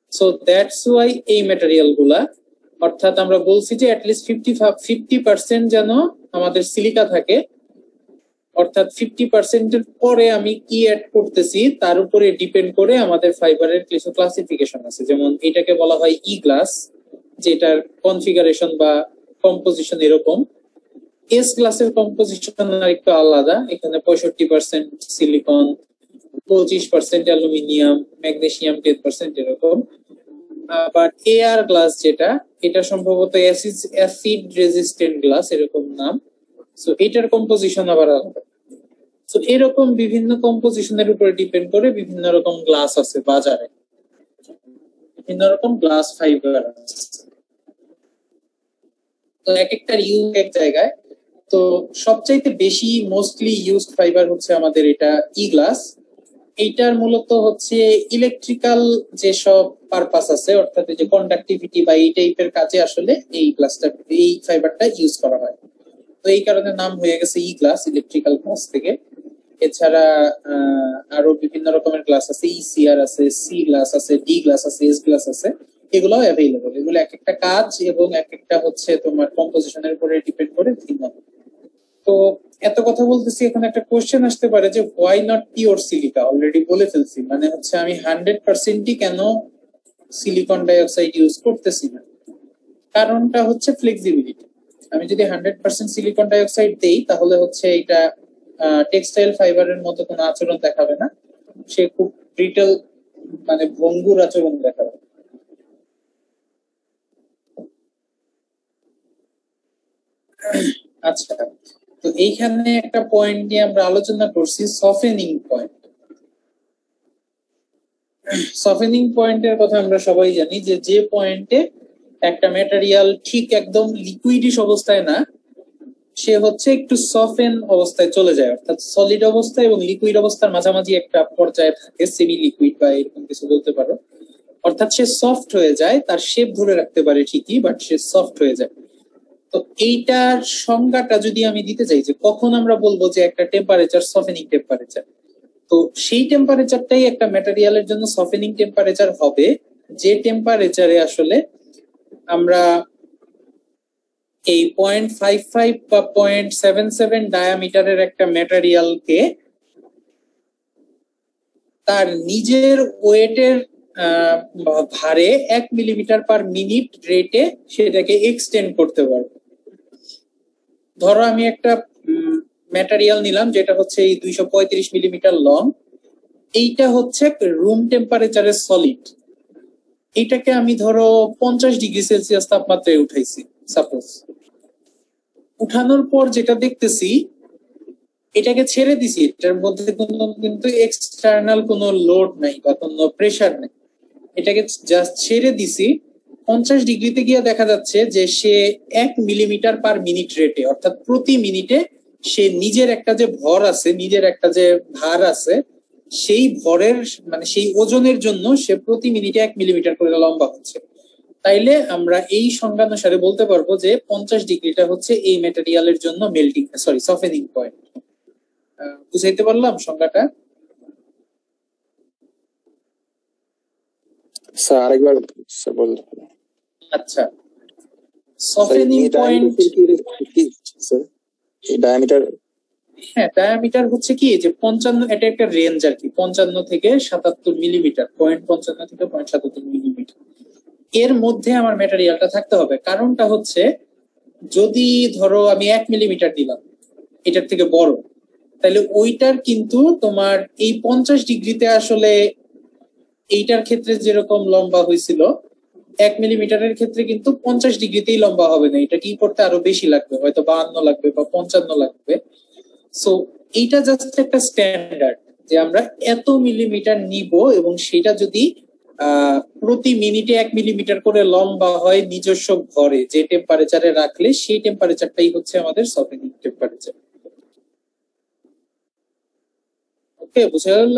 S1: সো দ্যাটস ওয়াই এই ম্যাটেরিয়াল গুলা, অর্থাৎ আমরা বলছি যে অ্যাটলিস্ট ফিফটি ফিফটি পার্সেন্ট যেন আমাদের সিলিকা থাকে, অর্থাৎ ফিফটি পার্সেন্টের পরে আমি কি অ্যাড করতেছি তার উপরে ডিপেন্ড করে আমাদের ফাইবারের কিছু ক্লাসিফিকেশন আছে। যেমন এটাকে বলা হয় ই গ্লাস, যেটার কনফিগারেশন বা কম্পোজিশন এরকম। এস গ্লাসের কম্পোজিশন আর একটু আলাদা, এখানে পঁয়ষট্টি পার্সেন্ট সিলিকন, পঁচিশ percent aluminium, magnesium ten percent এরকম। আবার এ আর গ্লাস যেটা, এটা সম্ভবত অ্যাসিড রেজিস্ট্যান্ট গ্লাস এরকম নাম। সো এটার কম্পোজিশন আবার আলাদা। সো এরকম বিভিন্ন কম্পোজিশনের উপরে ডিপেন্ড করে বিভিন্ন রকম গ্লাস আছে বাজারে, বিভিন্ন রকম গ্লাস ফাইবার আছে। তো এক একটার ইউজ এক জায়গায়। তো সবচাইতে বেশি মোস্টলি ইউজড ফাইবার হচ্ছে আমাদের এটা ই গ্লাস। এইটার মূলত হচ্ছে ইলেকট্রিক্যাল যেসব পারপাস আছে, অর্থাৎ যে কন্ডাক্টিভিটি বা এই টাইপের কাজে আসলে এই গ্লাসটা, এই ফাইবারটা ইউজ করা হয়। তো এই কারণে নাম হয়ে গেছে ই গ্লাস, ইলেকট্রিক্যাল গ্লাস থেকে। এছাড়া আরো বিভিন্ন রকমের গ্লাস আছে, ইসিআর আছে, সি গ্লাস আছে, ডি গ্লাস আছে, এস গ্লাস আছে, এগুলোও অ্যাভেলেবল। এগুলো এক একটা কাজ এবং এক একটা হচ্ছে তোমার কম্পোজিশনের উপরে ডিপেন্ড করে ভিন্ন। তো এত কথা বলতেছি, এখন একটা কোশ্চেন আসতে পারে যে why not pure silica. Already বলে ফেলছি, মানে হচ্ছে আমি হান্ড্রেড পার্সেন্টই কেন সিলিকন ডাইঅক্সাইড ইউজ করতেছি না। কারণটা হচ্ছে ফ্লেক্সিবিলিটি। আমি যদি হান্ড্রেড পার্সেন্ট সিলিকন ডাইঅক্সাইড দেই তাহলে হচ্ছে এটা টেক্সটাইল ফাইবারের মতো কোনো আচরণ দেখাবে না, সে খুব ব্রিটল মানে ভঙ্গুর আচরণ দেখাবে। আচ্ছা, তো এইখানে একটা পয়েন্ট নিয়ে আমরা আলোচনা করছি, সফেনিং পয়েন্ট। সফেনিং পয়েন্টের কথা আমরা সবাই জানি যে যে পয়েন্টে একটা ম্যাটেরিয়াল ঠিক একদম লিকুইডিশ অবস্থায় না, সে হচ্ছে একটু সফেন অবস্থায় চলে যায়, অর্থাৎ সলিড অবস্থা এবং লিকুইড অবস্থার মাঝামাঝি একটা পর্যায়ে থাকে, সেমি লিকুইড বা এরকম কিছু বলতে পারো। অর্থাৎ সে সফট হয়ে যায়, তার শেপ ধরে রাখতে পারে ঠিকই, বাট সে সফট হয়ে যায়। তো এইটার সংজ্ঞাটা যদি আমি দিতে চাই যে কখন আমরা বলবো যে একটা টেম্পারেচার সফেনিং টেম্পারেচার, তো সেই টেম্পারেচারটাই একটা ম্যাটেরিয়ালের জন্য সফেনিং টেম্পারেচার হবে যে টেম্পারেচারে আসলে আমরা এই পয়েন্ট ফাইভ ফাইভ বা পয়েন্ট সেভেন সেভেন ডায়ামিটারের একটা ম্যাটেরিয়ালকে তার নিজের ওয়েটের ভারে এক মিলিমিটার পার মিনিট রেটে সেটাকে এক্সটেন্ড করতে পারবো। ধরো আমি একটা ম্যাটেরিয়াল নিলাম যেটা হচ্ছে এই দুইশো পঁয়ত্রিশ মিলিমিটার লং, এইটা হচ্ছে রুম টেম্পারেচারের সলিড। এইটাকে আমি ধরো পঞ্চাশ ডিগ্রি সেলসিয়াস তাপমাত্রায় উঠাইছি সাপোজ। উঠানোর পর যেটা দেখতেছি, এটাকে ছেড়ে দিছি, এটার মধ্যে কোনো কিন্তু এক্সটার্নাল কোনো লোড নাই বা কোনো প্রেসার নাই, এটাকে জাস্ট ছেড়ে দিছি। পঞ্চাশ ডিগ্রিতে গিয়ে দেখা যাচ্ছে যে সে এক মিলিমিটার পার মিনিট রেটে, অর্থাৎ প্রতি মিনিটে সে নিজের একটা যে ভর আছে, নিজের একটা যে ভার আছে, সেই ভরের মানে সেই ওজনের জন্য সে প্রতি মিনিটে এক মিলিমিটার করে লম্বা হচ্ছে। তাইলে আমরা এই সংজ্ঞানুসারে বলতে পারবো যে পঞ্চাশ ডিগ্রিটা হচ্ছে এই ম্যাটেরিয়ালের জন্য মেল্টিং সরি সফেনিং পয়েন্ট। বুঝাইতে পারলাম সংজ্ঞাটা?
S2: স্যার আরেকবার স্যার বলতে।
S1: আচ্ছা, সফেনিং পয়েন্ট
S2: স্যার এই ডায়ামিটার,
S1: হ্যাঁ ডায়ামিটার হচ্ছে কি যে পঞ্চান্ন, এটা একটা রেঞ্জ আর কি, পঞ্চান্ন থেকে সাতাত্তর মিলিমিটার, পয়েন্ট পঞ্চান্ন থেকে পয়েন্ট সাতাত্তর মিলিমিটার এর মধ্যে আমার ম্যাটেরিয়ালটা থাকতে হবে। কারণটা হচ্ছে যদি ধরো আমি এক মিলিমিটার দিলাম এটার থেকে বড়, তাহলে ওইটার কিন্তু তোমার এই পঞ্চাশ ডিগ্রিতে আসলে এইটার ক্ষেত্রে যেরকম লম্বা হয়েছিল এক মিলিমিটারের ক্ষেত্রে কিন্তু পঞ্চাশ ডিগ্রিতেই লম্বা হবে না, এটা কি করতে আরো বেশি লাগবে, হয়তো বাহান্ন লাগবে বা পঞ্চান্ন লাগবে। সো এইটা জাস্ট একটা স্ট্যান্ডার্ড যে আমরা এত মিলিমিটার নিব এবং সেটা যদি আহ প্রতি মিনিটে এক মিলিমিটার করে লম্বা হয় নিজস্ব ঘরে যে টেম্পারেচারে রাখলে সেই টেম্পারেচারটাই হচ্ছে আমাদের সফেনিং টেম্পারেচার। ওকে, বুঝা গেল?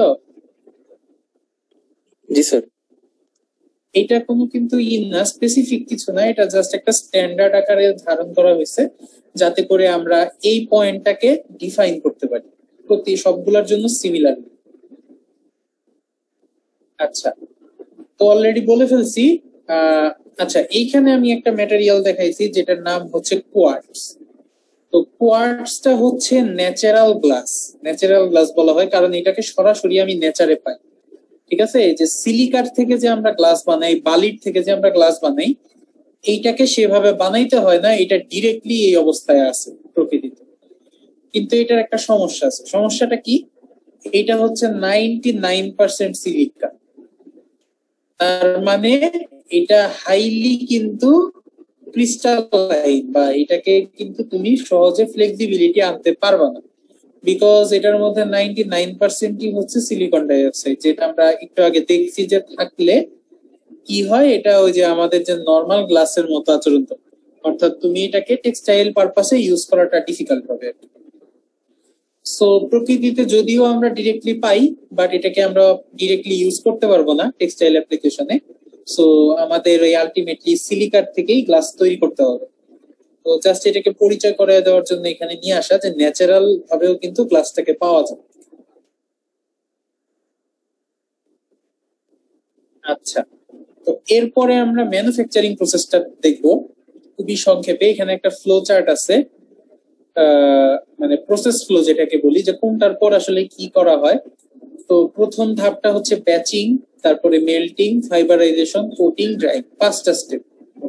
S2: জি স্যার।
S1: এটা কোনো কিন্তু ই না, স্পেসিফিক কিছু না, এটা জাস্ট একটা স্ট্যান্ডার্ড আকারে ধারণ করা হয়েছে যাতে করে আমরা এই পয়েন্টটাকে ডিফাইন করতে পারি প্রতি সবগুলোর জন্য সিমিলারলি। আচ্ছা, তো তো অলরেডি বলে ফেলছি। আহ আচ্ছা, এইখানে আমি একটা ম্যাটেরিয়াল দেখাইছি যেটার নাম হচ্ছে কোয়ার্টজ। তো কোয়ার্টজটা হচ্ছে ন্যাচারাল গ্লাস। ন্যাচারাল গ্লাস বলা হয় কারণ এটাকে সরাসরি আমি নেচারে পাই। ঠিক আছে, এই যে সিলিকার থেকে যে আমরা গ্লাস বানাই, বালির থেকে যে আমরা গ্লাস বানাই, এইটাকে সেভাবে বানাইতে হয় না, এটা ডিরেক্টলি এই অবস্থায় আছে প্রকৃতিতে। কিন্তু এটার একটা সমস্যা আছে। সমস্যাটা কি? এটা হচ্ছে নাইনটি নাইন পার্সেন্ট সিলিকা। তার মানে এটা হাইলি কিন্তু ক্রিস্টালাইন, বা এটাকে কিন্তু তুমি সহজে ফ্লেক্সিবিলিটি আনতে পারবা না, বিকজ এটার মধ্যে নাইনটি নাইন পার্সেন্টই হচ্ছে সিলিকন ডাইঅক্সাইড, যেটা আমরা একটু আগে দেখছি যে থাকলে কি হয়, এটা ওই যে আমাদের যে নর্মাল গ্লাসের মতো আচরণ করে। অর্থাৎ তুমি এটাকে টেক্সটাইল পারপাসে ইউজ করাটা ডিফিকাল্ট হবে। সো প্রকৃতিতে যদিও আমরা ডিরেক্টলি পাই, বাট এটাকে আমরা ডিরেক্টলি ইউজ করতে পারবো না টেক্সটাইল অ্যাপ্লিকেশনে। সো আমাদের ওই আলটিমেটলি সিলিকার থেকেই গ্লাস তৈরি করতে হবে। তো জাস্ট এটাকে পরিচয় করে দেওয়ার জন্য এখানে নিয়ে আসা যে ন্যাচারাল ভাবেও কিন্তু গ্লাসটাকে পাওয়া যায়। আচ্ছা, তো এরপরে আমরা ম্যানুফ্যাকচারিং প্রসেসটা দেখবো খুবই সংক্ষেপে। এখানে একটা ফ্লো চার্ট আছে, মানে প্রসেস ফ্লো যেটাকে বলি, যে কোনটার পর আসলে কি করা হয়। তো প্রথম ধাপটা হচ্ছে ব্যাচিং, তারপরে মেল্টিং, ফাইবারাইজেশন, কোটিং, ড্রাইং, পাঁচটা স্টেপ।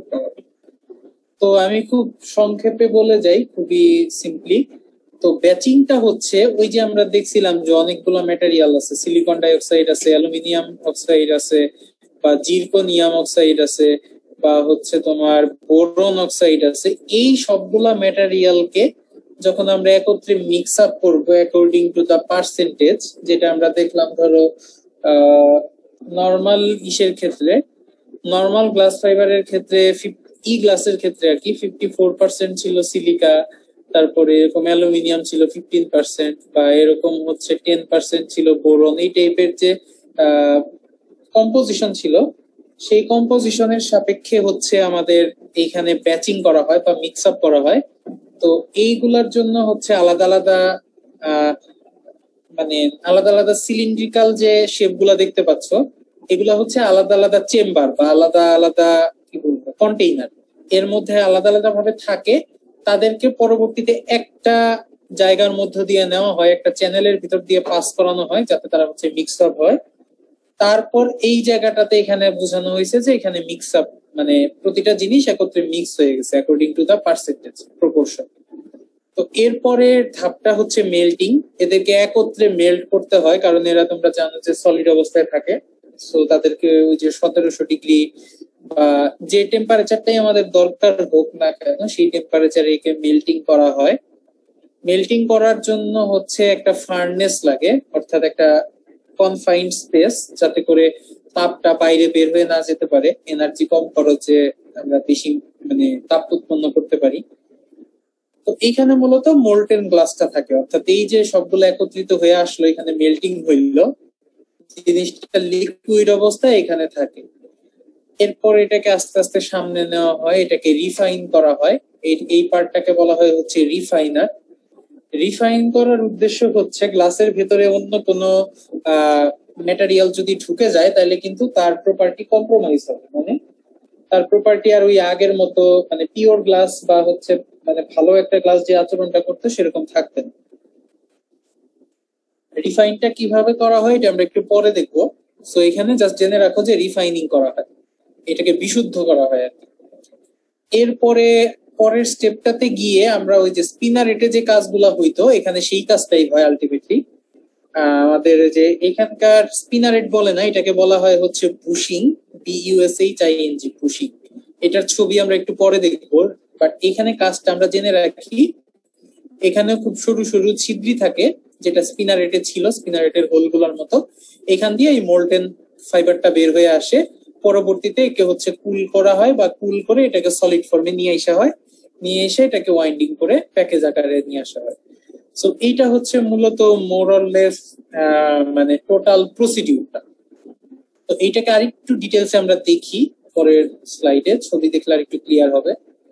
S1: তো আমি খুব সংক্ষেপে বলে যাই, খুবই সিম্পলি। তো ব্যাচিংটা হচ্ছে ওই যে আমরা দেখছিলাম যে অনেকগুলো ম্যাটেরিয়াল আছে, সিলিকন ডাইঅক্সাইড আছে, অ্যালুমিনিয়াম অক্সাইড আছে, বা জিরকোনিয়াম অক্সাইড আছে, বা হচ্ছে তোমার বোরন অক্সাইড আছে। এই সবগুলা ম্যাটেরিয়ালকে যখন আমরা একত্রে মিক্স আপ করবো অ্যাকর্ডিং টু দা পার্সেন্টেজ, যেটা আমরা দেখলাম ধরো নর্মাল ইসের ক্ষেত্রে, নর্মাল গ্লাস ফাইবারের ক্ষেত্রে, ই গ্লাসের ক্ষেত্রে আর কি ফিফটি ফোর পার্সেন্ট ছিল সিলিকা, তারপরে এরকম অ্যালুমিনিয়াম ছিল ফিফটিন পার্সেন্ট, বা এরকম হচ্ছে টেন পার্সেন্ট ছিল বোরন। এই টাইপের যে কম্পোজিশন ছিল, সেই কম্পোজিশনের সাপেক্ষে হচ্ছে আমাদের এইখানে ব্যাচিং করা হয় বা মিক্স আপ করা হয়। তো এইগুলার জন্য হচ্ছে আলাদা আলাদা আহ মানে আলাদা আলাদা সিলিন্ড্রিক্যাল যে শেপ গুলা দেখতে পাচ্ছ, এগুলা হচ্ছে আলাদা আলাদা চেম্বার বা আলাদা আলাদা কি বলবো কন্টেইনার, এর মধ্যে আলাদা আলাদা ভাবে থাকে। তাদেরকে পরবর্তীতে একটা জায়গার মধ্য দিয়ে নেওয়া হয়, একটা চ্যানেলের ভিতর দিয়ে পাস করানো হয়, যাতে তারা হচ্ছে মিক্স আপ হয়। তারপর এই জায়গাটাতে এখানে বোঝানো হয়েছে যে এখানে মিক্স আপ মানে প্রতিটা জিনিস একত্রে মিক্স হয়ে গেছে according to the percentage proportion. তো এরপরে ধাপটা হচ্ছে মেল্টিং। এদেরকে একত্রে মেল্ট করতে হয়, কারণ এরা তোমরা জানো যে সলিড অবস্থায় থাকে। সো তাদেরকে ওই যে সতেরোশো ডিগ্রি বা যে টেম্পারেচারটাই আমাদের দরকার হোক না কেন, সেই টেম্পারেচারে একে মেল্টিং করা হয়। মেল্টিং করার জন্য হচ্ছে একটা ফার্নেস লাগে, অর্থাৎ একটা কনফাইন্ড স্পেস, যাতে করে তাপটা বাইরে বের হয়ে না যেতে পারে, এনার্জি কম খরচে আমরা বেশি মানে তাপ উৎপন্ন করতে পারি। তো এইখানে মূলত মোল্টেন গ্লাসটা থাকে, অর্থাৎ এই যে সবগুলো একত্রিত হয়ে আসলো, এখানে মেল্টিং হইলো, জিনিসটা লিকুইড অবস্থায় এখানে থাকে। এরপর এটাকে আস্তে আস্তে সামনে নেওয়া হয়, এটাকে রিফাইন করা হয়। এই পার্টটাকে বলা হয় হচ্ছে রিফাইনার। রিফাইন করার উদ্দেশ্য হচ্ছে গ্লাসের ভেতরে অন্য কোনো ম্যাটেরিয়াল যদি ঢুকে যায় তাহলে কিন্তু তার প্রপার্টি কম্প্রোমাইজ হবে, মানে তার প্রপার্টি আর ওই আগের মতো মানে পিওর গ্লাস বা হচ্ছে মানে ভালো একটা গ্লাস যে আচরণটা করতে সেরকম থাকবে না। রিফাইনটা কিভাবে করা হয় এটা আমরা একটু পরে দেখবো। সো এখানে জাস্ট জেনে রাখো যে রিফাইনিং করা হয়, এটাকে বিশুদ্ধ করা হয় আর কি। এরপরে পরের স্টেপটাতে গিয়ে আমরা ওই যে স্পিনারেটে যে কাজগুলা হইতো এখানে সেই কাজটাই হয় আলটিমেটলি। আমাদের যে এখানকার স্পিনারেট বলে না, এটাকে বলা হয় হচ্ছে bushing, B U S H I N G, bushing. এটার ছবি আমরা একটু পরে দেখবো, বাট এখানে কাজটা আমরা জেনে রাখি। এখানে খুব সরু সরু ছিদ্রি থাকে, যেটা স্পিনারেটে ছিল, স্পিনারেটের হোলগুলোর মতো। এখান দিয়ে এই মোল্টেন ফাইবারটা বের হয়ে আসে। পরবর্তীতে একে হচ্ছে কুল করা হয়, বা কুল করে এটাকে সলিড ফর্মে নিয়ে আসা হয়, নিয়ে এসে এটাকে ওয়াইন্ডিং করে প্যাকেজ আকারে নিয়ে আসা হয়। সো এইটা হচ্ছে মূলত মোরলেস মানে টোটাল প্রসিডিউরটা। তো এইটাকে আরেকটু ডিটেলসে আমরা দেখি পরের স্লাইডে, ছবি দেখলে আর একটু ক্লিয়ার হবে।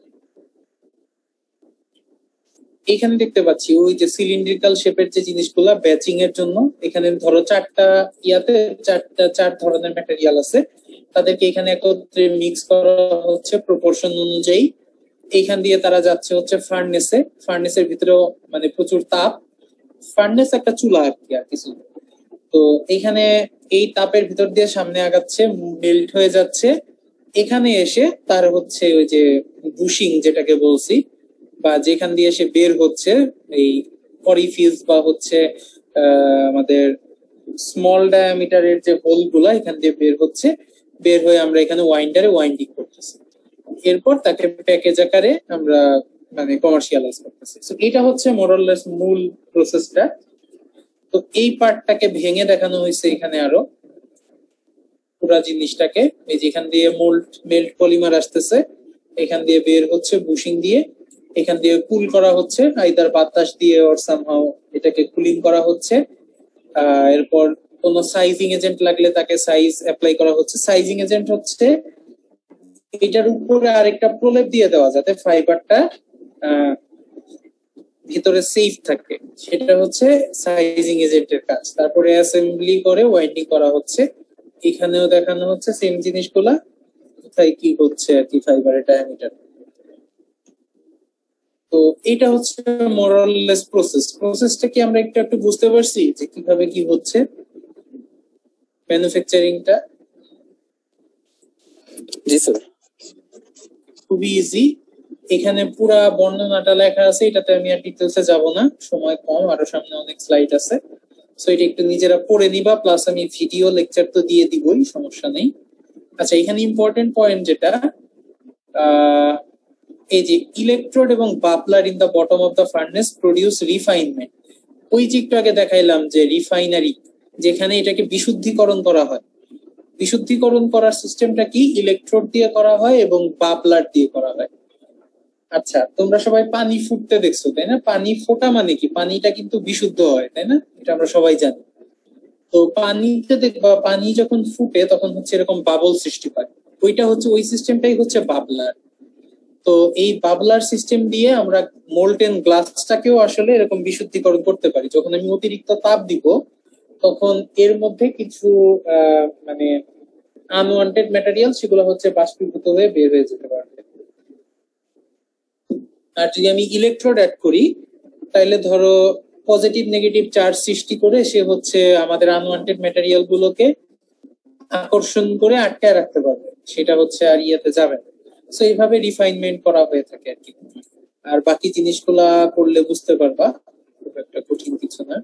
S1: এখানে দেখতে পাচ্ছি ওই যে সিলিন্ড্রিক্যাল শেপের যে জিনিসগুলা ব্যাচিং এর জন্য, এখানে ধরো চারটা ইয়াতে চারটা চার ধরনের ম্যাটেরিয়াল আছে। তাদেরকে এখানে একত্রে মিক্স করা হচ্ছে প্রপোর্শন অনুযায়ী। এইখান দিয়ে তারা যাচ্ছে হচ্ছে ফার্নেসে, ফার্নেসের ভিতরেও মানে প্রচুর তাপ, ফার্নেস একটা চুলা আর কি আর কিছু। তো এখানে এই তাপের ভিতর দিয়ে সামনে আগাচ্ছে, মেল্ট হয়ে যাচ্ছে, এখানে এসে তার হচ্ছে ওই যে বুশিং যেটাকে বলছি, বা যেখান দিয়ে এসে বের হচ্ছে এই অরিফিস বা হচ্ছে আহ আমাদের স্মল ডায়ামিটারের যে হোল গুলা এখান দিয়ে বের হচ্ছে, বের হয়ে আমরা এখানে ওয়াইন্ডারে ওয়াইন্ডিং করতেছি, এরপর তাকে প্যাকেজ আকারে আমরা মানে কমার্শিয়ালাইজ করতেছি। তো এটা হচ্ছে মোরাললেস মূল প্রসেসটা। তো এই পার্টটাকে ভেঙে দেখানো হয়েছে এখানে আরো পুরা জিনিসটাকে। এই যেখান দিয়ে মোল্ড মেল্ট পলিমার আসতেছে, এখান দিয়ে বের হচ্ছে বুশিং দিয়ে, এখান দিয়ে কুল করা হচ্ছে আইদার বাতাস দিয়ে অর সামহাও এটাকে কুলিং করা হচ্ছে। আহ এরপর কোন সাইজিং এজেন্ট লাগলে তাকে সাইজ অ্যাপ্লাই করা হচ্ছে। সাইজিং এজেন্ট হচ্ছে এটার উপরে আরেকটা প্রলেপ দিয়ে দেওয়া যাতে ফাইবারটা আহ ভিতরে সেফ থাকে, সেটা হচ্ছে সাইজিং এজেন্টের কাজ। তারপরে অ্যাসেম্বলি করে ওয়াইন্ডিং করা হচ্ছে। এখানেও দেখানো হচ্ছে সেম জিনিসগুলা কোথায় কি হচ্ছে আর কি ফাইবারের ডায়ামিটার। তো এটা হচ্ছে মোরাললেস প্রসেস। প্রসেসটা কি আমরা একটু একটু বুঝতে পারছি যে কিভাবে কি হচ্ছে ম্যানুফ্যাকচারিংটা?
S2: জি স্যার।
S1: খুবই ইজি, এখানে পুরা বর্ণনাটা লেখা আছে, এটাতে আমি আর ডিটেলসে যাব না, সময় কম, আরো সামনে অনেক স্লাইড আছে। সো এটা একটু নিজেরা পড়ে নিবা, প্লাস আমি ভিডিও লেকচার তো দিয়ে দিবই, সমস্যা নেই। আচ্ছা, এখানে ইম্পর্টেন্ট পয়েন্ট যেটা, আহ এই যে ইলেকট্রোড এবং bubbler in the bottom of the furnace produce refinement. ওই যে একটু আগে দেখাইলাম যে রিফাইনারি, যেখানে এটাকে বিশুদ্ধিকরণ করা হয়। বিশুদ্ধিকরণ করার সিস্টেমটা কি? ইলেকট্রোড দিয়ে করা হয় এবং বাবলার দিয়ে করা হয়। আচ্ছা, তোমরা সবাই পানি ফুটতে দেখছো তাই না? পানি ফোটা মানে কি? পানিটা কিন্তু বিশুদ্ধ হয় তাই না? এটা আমরা সবাই জানি। তো পানিতে দেখবা পানি যখন ফুটে তখন হচ্ছে এরকম বাবল সৃষ্টি পায়, ওইটা হচ্ছে ওই সিস্টেমটাই হচ্ছে বাবলার। তো এই বাবলার সিস্টেম দিয়ে আমরা মোল্টেন গ্লাসটাকেও আসলে এরকম বিশুদ্ধিকরণ করতে পারি। যখন আমি অতিরিক্ত তাপ দিব তখন এর মধ্যে কিছু আহ মানে আনওয়ান্টেড ম্যাটেরিয়াল সেগুলো হচ্ছে বাষ্পীভূত হয়ে বের হয়ে যেতে পারবে। আর যদি আমি ইলেকট্রোড অ্যাড করি তাহলে ধরো পজিটিভ নেগেটিভ চার্জ সৃষ্টি করে সে হচ্ছে আমাদের আনওয়ান্টেড ম্যাটেরিয়াল গুলোকে আকর্ষণ করে আটকায় রাখতে পারবে, সেটা হচ্ছে আর ইয়েতে যাবে না। সো এইভাবে রিফাইনমেন্ট করা হয়ে থাকে আর কি। আর বাকি জিনিসগুলা করলে বুঝতে পারবা, খুব একটা কঠিন কিছু না।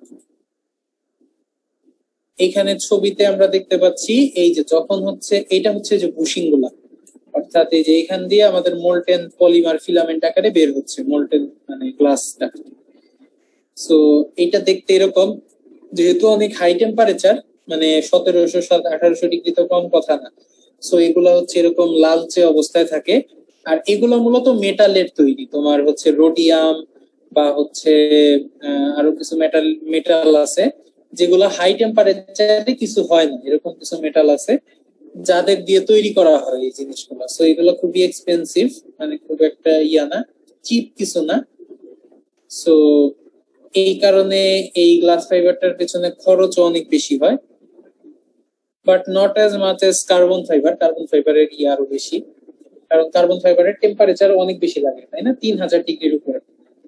S1: এইখানে ছবিতে আমরা দেখতে পাচ্ছি এই যে যখন হচ্ছে এটা হচ্ছে যে বুশিং গুলা, অর্থাৎ এই যে এখান দিয়ে আমাদের মোল্টেন পলিমার ফিলামেন্ট আকারে বের হচ্ছে মোল্টেন মানে গ্লাসটা। সো এটা দেখতে এরকম, যেহেতু অনেক হাই টেম্পারেচার মানে সতেরোশো সাত আঠারোশো ডিগ্রি তো কম কথা না। সো এগুলো হচ্ছে এরকম লালচে অবস্থায় থাকে। আর এগুলো মূলত মেটালের তৈরি, তোমার হচ্ছে রোডিয়াম বা হচ্ছে আরো কিছু মেটাল মেটাল আছে যেগুলো হাই টেম্পারেচারে কিছু হয় না, এরকম কিছু মেটাল আছে যাদের দিয়ে তৈরি করা হয় এই জিনিসগুলো। সো এগুলো খুবই এক্সপেন্সিভ, মানে খুব একটা ইয়া না, চিপ কিছু না। সো এই কারণে এই গ্লাস ফাইবারটার পেছনে খরচও অনেক বেশি হয়, but not as much as carbon fibre. Carbon ফাইবারের ই আরো বেশি, কারণ কার্বন ফাইবারের টেম্পারেচার অনেক বেশি লাগে তাই না, তিন হাজার ডিগ্রির উপরে।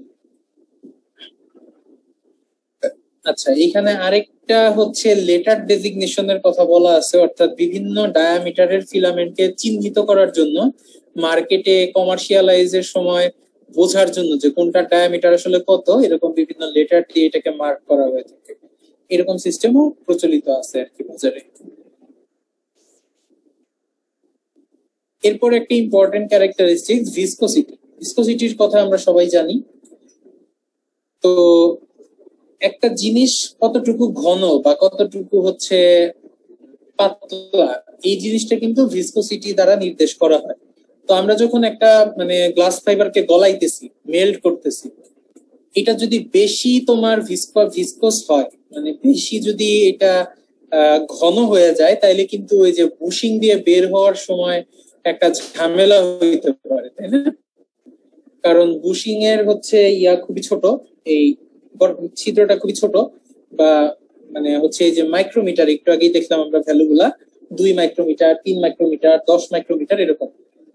S1: আচ্ছা, এখানে আরেকটা হচ্ছে লেটার ডেজিগনেশনের কথা বলা আছে, অর্থাৎ বিভিন্ন ডায়ামিটারের ফিলামেন্টকে চিহ্নিত করার জন্য মার্কেটে কমার্শিয়ালাইজের সময় বোঝার জন্য যে কোনটা ডায়ামিটার আসলে কত, এরকম বিভিন্ন লেটার দিয়ে এটাকে মার্ক করা হয়ে থাকে। এরকম সিস্টেমও প্রচলিত আছে আর কি বাজারে। এরপর একটা ইম্পর্টেন্ট ক্যারেক্টারিস্টিক্স ভিসকোসিটি। ভিসকোসিটির কথা আমরা সবাই জানি। তো একটা জিনিস কতটুকু ঘন বা কতটুকু হচ্ছে পাতলা, এই জিনিসটা কিন্তু ভিসকোসিটি দ্বারা নির্দেশ করা হয়। তো আমরা যখন একটা মানে গ্লাস ফাইবারকে গলাইতেছি, মেল্ট করতেছি, এটা যদি বেশি তোমার ভিসকো ভিসকোস হয়, মানে বেশি যদি এটা ঘন হয়ে যায়, তাইলে কিন্তু ওই যে বুশিং দিয়ে বের হওয়ার সময় একটা ঝামেলা হইতে পারে তাই না? কারণ বুশিং এর হচ্ছে ইয়া খুবই ছোট, এই ছিদ্রটা খুবই ছোট, বা মানে হচ্ছে এই যে মাইক্রোমিটার, একটু আগেই দেখলাম আমরা ভ্যালু গুলা, দুই মাইক্রোমিটার, তিন মাইক্রোমিটার, দশ মাইক্রোমিটার এরকম।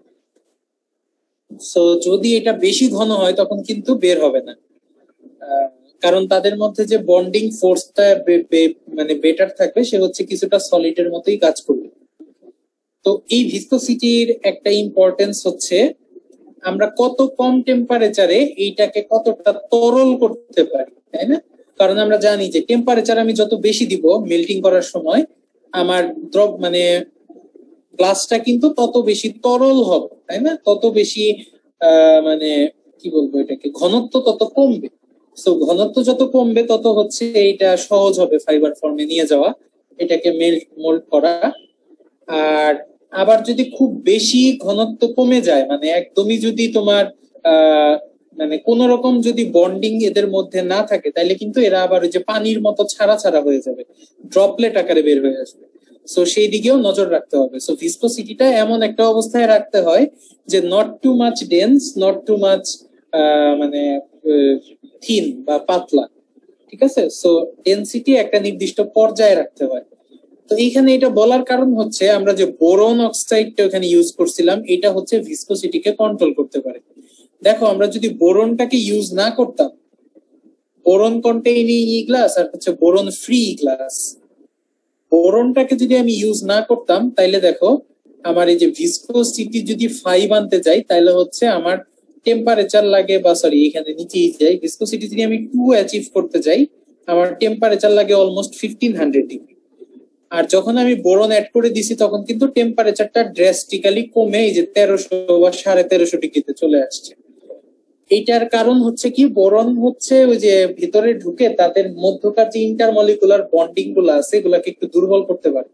S1: সো যদি এটা বেশি ঘন হয় তখন কিন্তু বের হবে না, কারণ তাদের মধ্যে যে বন্ডিং ফোর্সটা মানে বেটার থাকবে, সে হচ্ছে কিছুটা সলিডের মতোই কাজ করবে। তো এই ভিসকোসিটির একটা ইম্পর্টেন্স হচ্ছে আমরা কত কম টেম্পারেচারে এইটাকে কতটা তরল করতে পারি, তাই না? কারণ আমরা জানি যে টেম্পারেচার আমি যত বেশি দিব মেল্টিং করার সময় আমার দ্রব মানে গ্লাসটা কিন্তু তত বেশি তরল হবে, তাই না? তত বেশি আহ মানে কি বলবো এটাকে, ঘনত্ব তত কমবে। সো ঘনত্ব যত কমবে তত হচ্ছে এইটা সহজ হবে ফাইবার ফর্মে নিয়ে যাওয়া, এটাকে মেল্ট মোল্ড করা। আর আবার যদি খুব বেশি ঘনত্ব কমে যায়, মানে একদমই যদি তোমার আহ মানে কোন রকম যদি বন্ডিং এদের মধ্যে না থাকে, তাইলে কিন্তু এরা আবার ওই যে পানির মতো ছাড়া ছাড়া হয়ে যাবে, ড্রপলেট আকারে বের হয়ে আসবে। সো সেই দিকেও নজর রাখতে হবে। সো ভিসকোসিটিটা এমন একটা অবস্থায় রাখতে হয় যে not too much dense, not too much মানে থিন বা পাতলা, ঠিক আছে? সো ডেন্সিটি একটা নির্দিষ্ট পর্যায়ে রাখতে হয়। তো এইখানে এটা বলার কারণ হচ্ছে আমরা যে বোরন অক্সাইডটা ওখানে ইউজ করছিলাম, এটা হচ্ছে ভিসকোসিটিকে কন্ট্রোল করতে পারে। দেখো আমরা যদি বোরনটাকে ইউজ না করতাম, বোরন কন্টেইনিং ই গ্লাস আর হচ্ছে বোরন ফ্রি গ্লাস, বোরনটাকে যদি আমি ইউজ না করতাম তাইলে দেখো আমার এই যে ভিসকোসিটি যদি ফাইভ আনতে যাই তাহলে হচ্ছে আমার টেম্পারেচার লাগে, বা সরি এখানে নিচেই যাই, ভিসকোসিটি যদি আমি টু অ্যাচিভ করতে যাই আমার টেম্পারেচার লাগে অলমোস্ট ফিফটিন হান্ড্রেড ডিগ্রি। আর যখন আমি বোরন অ্যাড করে দিছি তখন কিন্তু টেম্পারেচারটা ড্রাস্টিক্যালি কমে এই যে তেরোশো বা সাড়ে তেরোশো ডিগ্রিতে চলে আসছে। এইটার কারণ হচ্ছে কি, বোরন হচ্ছে ওই যে ভিতরে ঢুকে তাদের মধ্যকার যে ইন্টারমলিকুলার বন্ডিং গুলো আছে এগুলাকে একটু দুর্বল করতে পারে।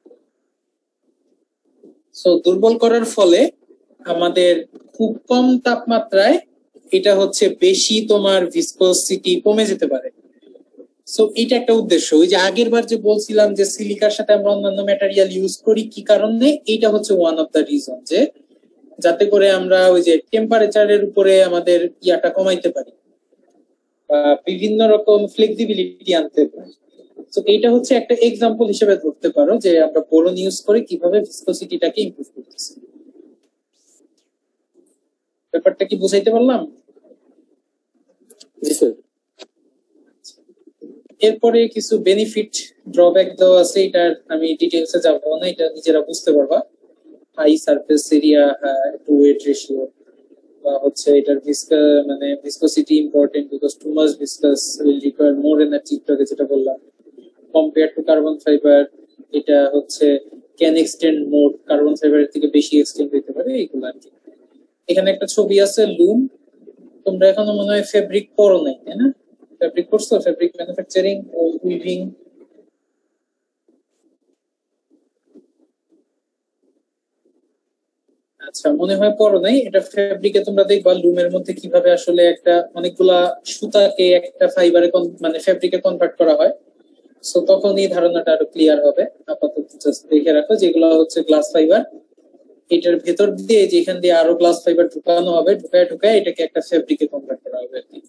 S1: সো দুর্বল করার ফলে আমাদের খুব কম তাপমাত্রায় এটা হচ্ছে বেশি তোমার ভিসকোসিটি কমে যেতে পারে। সো এটা একটা উদ্দেশ্য। ওই যে আগের বার যে বলছিলাম যে সিলিকার সাথে আমরা অন্যান্য ম্যাটেরিয়াল ইউজ করি কি কারণে, এটা হচ্ছে ওয়ান অফ দ্য রিজন, যে যাতে করে আমরা ওই যে টেম্পারেচারের উপরে আমাদের ইয়াটা কমাইতে পারি বা বিভিন্ন রকম ফ্লেক্সিবিলিটি আনতে পারি। তো এইটা হচ্ছে একটা এক্সাম্পল হিসেবে ধরতে পারো যে আমরা বোরন ইউজ করে কিভাবে ভিসকোসিটিটাকে ইমপ্রুভ করতেছি। ব্যাপারটা কি বুঝাইতে পারলাম?
S2: জি স্যার।
S1: এরপরে কিছু বেনিফিট ড্রব্যাক দেওয়া আছে, এটার আমি ডিটেলসে যাব না, এটা নিজেরা বুঝতে পারবা। High surface area, to weight ratio, বা হচ্ছে এটার ভিসকা মানে viscosity important because too much viscous will require more energy, একটু যেটা বললাম। কম্পেয়ার টু কার্বন ফাইবার, এটা হচ্ছে ক্যান এক্সটেন্ড মোর, কার্বন ফাইবারের থেকে বেশি এক্সটেন্ড হতে পারে, এইগুলো আর কি। এখানে একটা ছবি আছে লুম, তোমরা এখনো মনে হয় ফেব্রিক পরো নাই, তাই না? ফেব্রিক করছো, ফেব্রিক ম্যানুফ্যাকচারিং ও উইভিং? আচ্ছা, মনে হয় পরো নাই। এটা ফেব্রিকে তোমরা দেখবা লুমের মধ্যে কিভাবে আসলে একটা অনেকগুলা সুতাকে একটা ফাইবারে মানে ফেব্রিকে কনভার্ট করা হয়। সো তখন এই ধারণাটা আরো ক্লিয়ার হবে। আপাতত জাস্ট দেখে রাখো যেগুলো হচ্ছে গ্লাস ফাইবার, এটার ভেতর দিয়ে যেখান দিয়ে আরো গ্লাস ফাইবার ঢুকানো হবে, ঢুকায় ঢুকায় এটাকে একটা ফেব্রিকে কনভার্ট করা হবে আর কি।